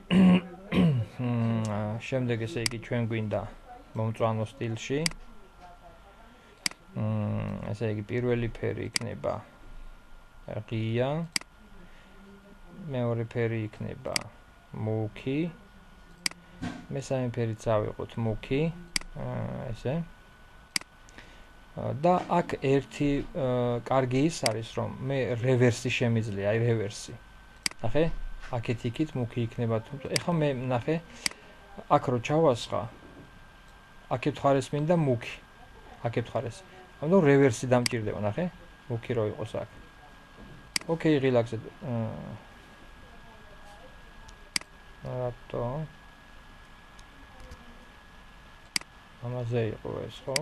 შემდეგ ესე იგი ჩვენ გვინდა მომწვანო სტილში. ესე იგი პირველი ფერი იქნება ღია. მეორე ფერი იქნება მუქი. მესამე ფერიც ავიღოთ მუქი. ესე. და აქ ერთი კარგი ის არის, რომ მე რევერსი შემიძლია, აი რევერსი. ნახე? აქეთ იქით მუქი იქნება, თუმცა ეხლა მე ნახე აქ რო ჩავასხა. აქეთ ხარეს მინდა მუქი. აქეთ ხარეს. ანუ რევერსი დამჭირდება, ნახე? მუქი რო იყოს აქ. ოკეი, რელაქსed. რატო? ამაზე იყო ეს, ხო?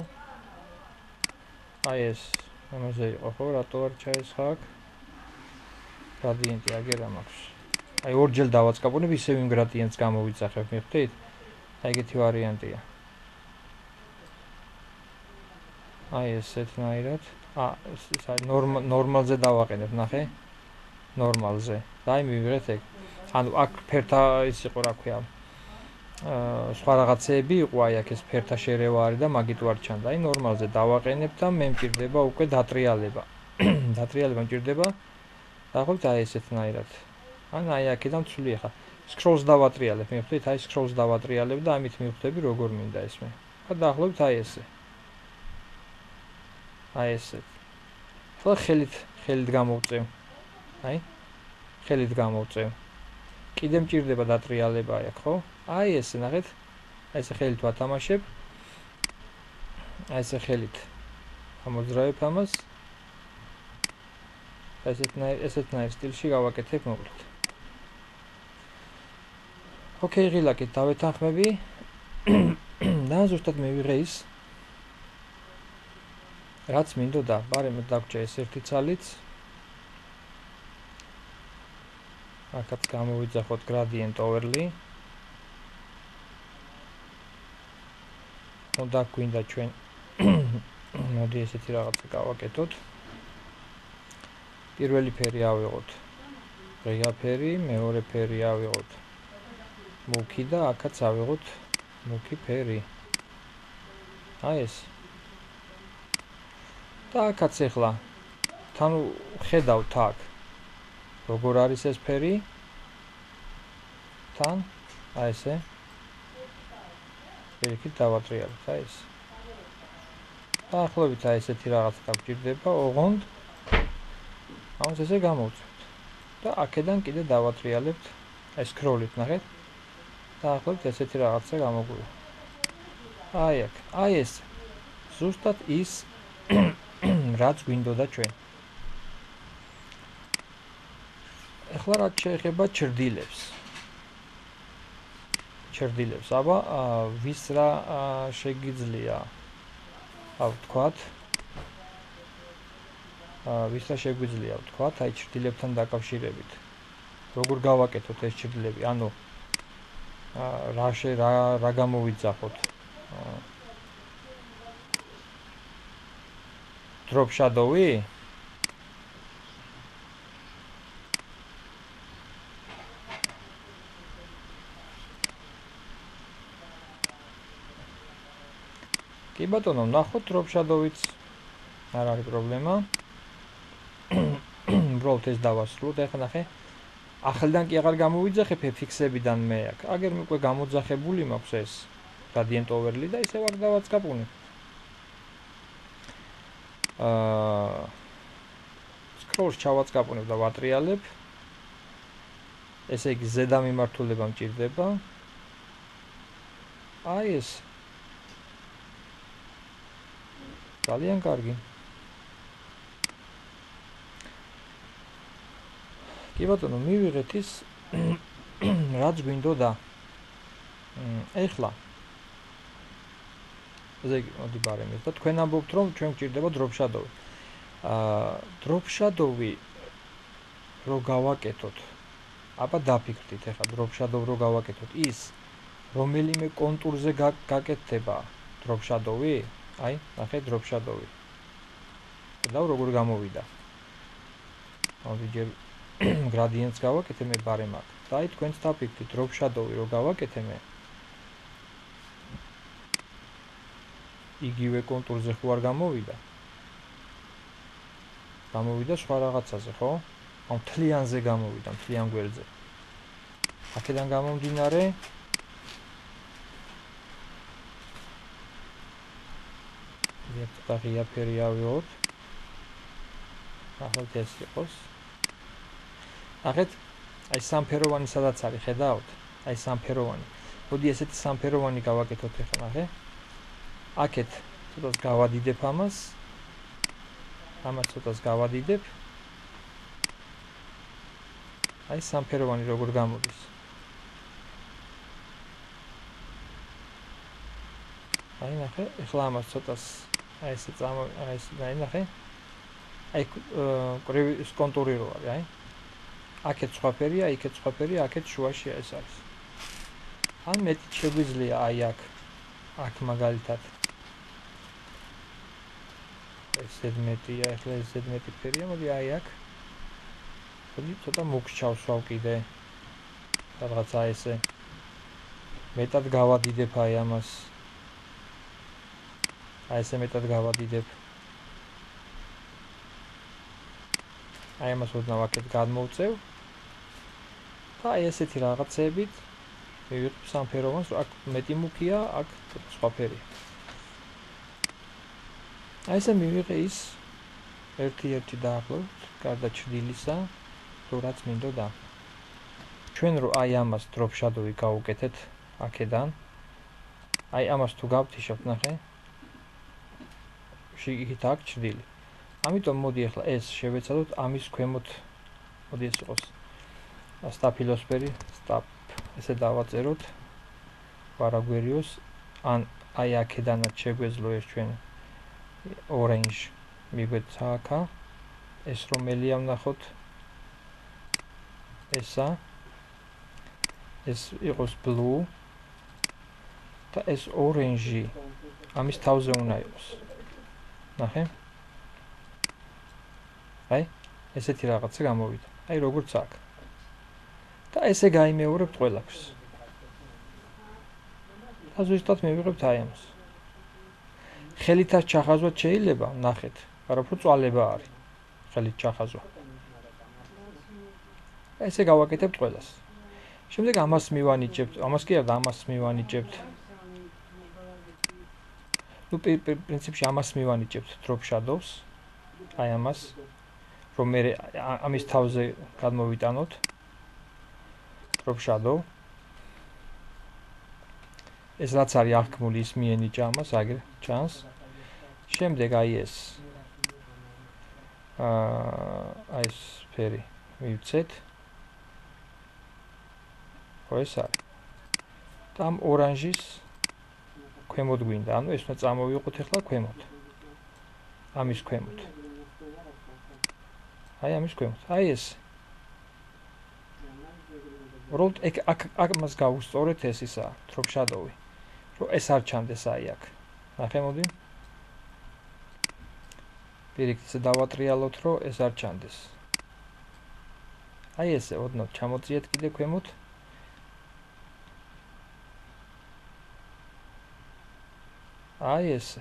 აი ეს ამაზე იყო, ხო? რატო არ ჩაესხა აქ? გრადიენტი აგერა მაქვს. აი ორჯერ დავაწყაბუნებ, ისევ იმ გრადიენტს გამოვიძახებ, მიხვდით? აი ეგეთი ვარიანტია. აი ესეთნაირად. ეს აი ნორმალზე დავაყენებ, ნახე? ნორმალზე. და აი მივიღეთ ეგ. ანუ აქ ფერთა ის იყო, რა ქვია. სხვა რაღაცეები იყო, აი აქ ეს ფერთა შერევა არის და მაგით ვარ ჩანდა. აი ნორმალზე დავაყენებ და მე მჭირდება უკვე დატრიალება. დატრიალება მჭირდება. დაახლოებით აი ესეთნაირად. ან აი აქედან ვცვლი ახლა. Scrolls დავატრიალებ, მიხვდით? აი scrolls დავატრიალებ და ამით მივხვდები როგორ მინდა ეს მე. და დაახლოებით აი ესე. აი ესე. ხო ხელით გამოვწევ. აი ხელით გამოვწევ. კიდე მჭირდება დატრიალება აი აქ, ხო? აი ესე, ნახეთ? აი ესე ხელით ვათამაშებ. აი ესე ხელით. ამოძრავებ ამას. ესეთნაირ სტილში გავაკეთებ მოკლედ. ოკეი, ღილაკით დავეთანხმები. და ზუსტად მივიღე ის რაც მინდოდა, ბარემ დაგჭა ეს ერთი ცალიც. აქაც გამოვიძახოთ gradient overlay. და გვინდა ჩვენ მოდი ესეთი რაღაცა გავაკეთოთ. პირველი ფერი ავიღოთ ღია ფერი, მეორე ფერი ავიღოთ მუქი და აქაც ავიღოთ მუქი ფერი. აი ეს. და აქაც ახლა თან ხედავთ აქ როგორ არის ეს ფერი? თან აი ესე. პირიქით დავატრიალებ, აი ეს. დაახლოებით აი ესეთი რაღაცა დაგჭირდება, ოღონდ ამას ესე გამოვწევთ. და აქედან კიდე დავატრიალებთ ეს სკროლით, ნახეთ? დაახლოებით ესეთი რაღაცა გამოგვივა. აი ეს ზუსტად ის რაც გვინდოდა ჩვენ. ეხლა რაც შეეხება ჩრდილებს. აბა ვის რა შეგიძლია ვთქვათ? ვის რა შეგვიძლია ვთქვათ, აი ჩრდილებთან დაკავშირებით. როგორ გავაკეთოთ ეს ჩრდილები? ანუ რა გამოვიძახოთ? drop shadow-ი? კი ბატონო, ნახოთ drop shadow-იც. არ არის პრობლემა. უბრალოდ ეს დავასრულოთ, ეხლა ნახე. ახლიდან კი აღარ გამოვიძახებ ფიქსებიდან მე აქ. აგერ უკვე გამოძახებული მაქვს ეს gradient overlay და ისევ არ დავაწყაპუნებ. scroll-ს ჩავაწყაპუნებ და ვატრიალებ. ესე იგი ზედა მიმართულება მჭირდება. აი ეს. ძალიან კარგი. კი ბატონო, მივიღეთ ის რაც გვინდოდა. ეხლა ესე იგი, მოდი ბარემეს და თქვენ ამბობთ, რომ ჩვენ გვჭირდება drop shadow-ი. drop shadow-ი რო გავაკეთოთ. აბა დაფიქრდით, ეხლა drop shadow რო გავაკეთოთ, ის რომელიმე კონტურზე გაკეთდება drop shadow-ი? აი, ნახე drop shadow-ი. და როგორ გამოვიდა. მოდი ჯერ gradients გავაკეთე მე ბარემაკ. და აი თქვენც დაფიქრდით drop shadow-ი რო გავაკეთე მე. იგივე კონტურზე ხო არ გამოვიდა? გამოვიდა სხვა რაღაცაზე, ხო? ან მთლიანზე გამოვიდა, მთლიან გვერდზე. აქედან გამომდინარე ცოტა ღიაფერი ავიღოთ. ახლა ეს იყოს. ნახეთ, აი სამფეროვანი სადაც არის, ხედავთ? აი სამფეროვანი. მოდი ესეთი სამფეროვანი გავაკეთოთ ახლა, ნახე. აქეთ ცოტას გავადიდებ ამას. ამას ცოტას გავადიდებ. აი სამფეროვანი როგორ გამოდის. აი ნახე, ახლა ამას ცოტას აი ესე აი ეს ნახე. აი კრივის კონტური რო არის, აი. აქეთ სხვა ფერია, იქეთ სხვა ფერია, აქეთ შუაში ეს არის. ან მეტი შეგვიძლია აი აქ მაგალითად ეს ზედმეტია, ახლა ეს ზედმეტი ფერია, მოდი აი აქ. მოდი ცოტა მუქს ჩავსვავ კიდე. რაღაცა ესე. მეტად გავადიდებ აი ამას. აი ესე მეტად გავადიდებ. აი ამას ოდნავ აქეთ გადმოვწევ. და აი ესეთი რაღაცებით მივიღებ სამფეროვანს, აქ მეტი მუქია, აქ სხვა ფერია. აი ესე მივიღე ის ერთი დაახლოებით, გარდა ჩრდილისა, თუ რაც მინდოდა. ჩვენ რო აი ამას drop shadow-ი გავუკეთეთ აქედან. აი ამას თუ გავთიშავთ, ნახე. იქით აქ ჩრდილი. ამიტომ მოდი ახლა ეს შევეცადოთ ამის ქვემოთ. მოდი ეს იყოს სტაფილოსფერი, ესე დავაწეროთ. ვარაგვერიოს, ან აი აქედანაც შეგვეძლო ეს ჩვენ orange მიგვეცა აქა. ეს რომელია ვნახოთ? ესა. ეს იყოს blue და ეს orange ამის თავზე უნდა იყოს. ნახე? აი, ესეთი რაღაცა გამოვიდა. აი როგორც აქ. და ესე გაიმეორებთ ყველაფერს. და ზუსტად მივიღებთ აი ამას. ხელითაც ჩახაზვათ შეიძლება, ნახეთ, მაგრამ უფრო წვალება არის. ხელით ჩახაზვა. ესე გავაკეთებთ ყველას. შემდეგ ამას მივანიჭებთ, ამას კი არა, ამას მივანიჭებთ. ნუ პრინციპში ამას მივანიჭებთ drop shadows. აი ამას, რომ მე ამის თავზე გადმოვიტანოთ drop shadow. ეს რაც არის აღქმული ის მიენიჭა ამას აგერ ჩანს. შემდეგ აი ეს აი ეს ფერი მივცეთ. ხო ეს არის. და ამ ორანჟის ქვემოთ გვინდა. ანუ ეს უნდა წამოვიყოთ ახლა ქვემოთ. ამის ქვემოთ. აი ამის ქვემოთ. აი ეს. უბრალოდ აქ მას გავუსწორეთ ეს ისა, drop shadow-ი. რომ ეს არ ჩანდეს აი აქ. ნახე მოდი. პირიქით ისე დავატრიალოთ, რომ ეს არ ჩანდეს. აი ესე, ოდნავ ჩამოწიეთ კიდე ქვემოთ. აი ესე.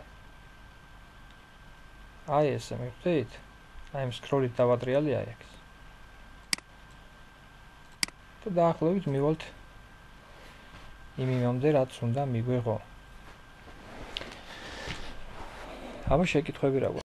აი ესე, მივხვდით? აი ამ სკროლით დავატრიალე აი აქ. და დაახლოებით მივალთ იმამდე, რაც უნდა მიგვეღო. აბა შეკითხვები რა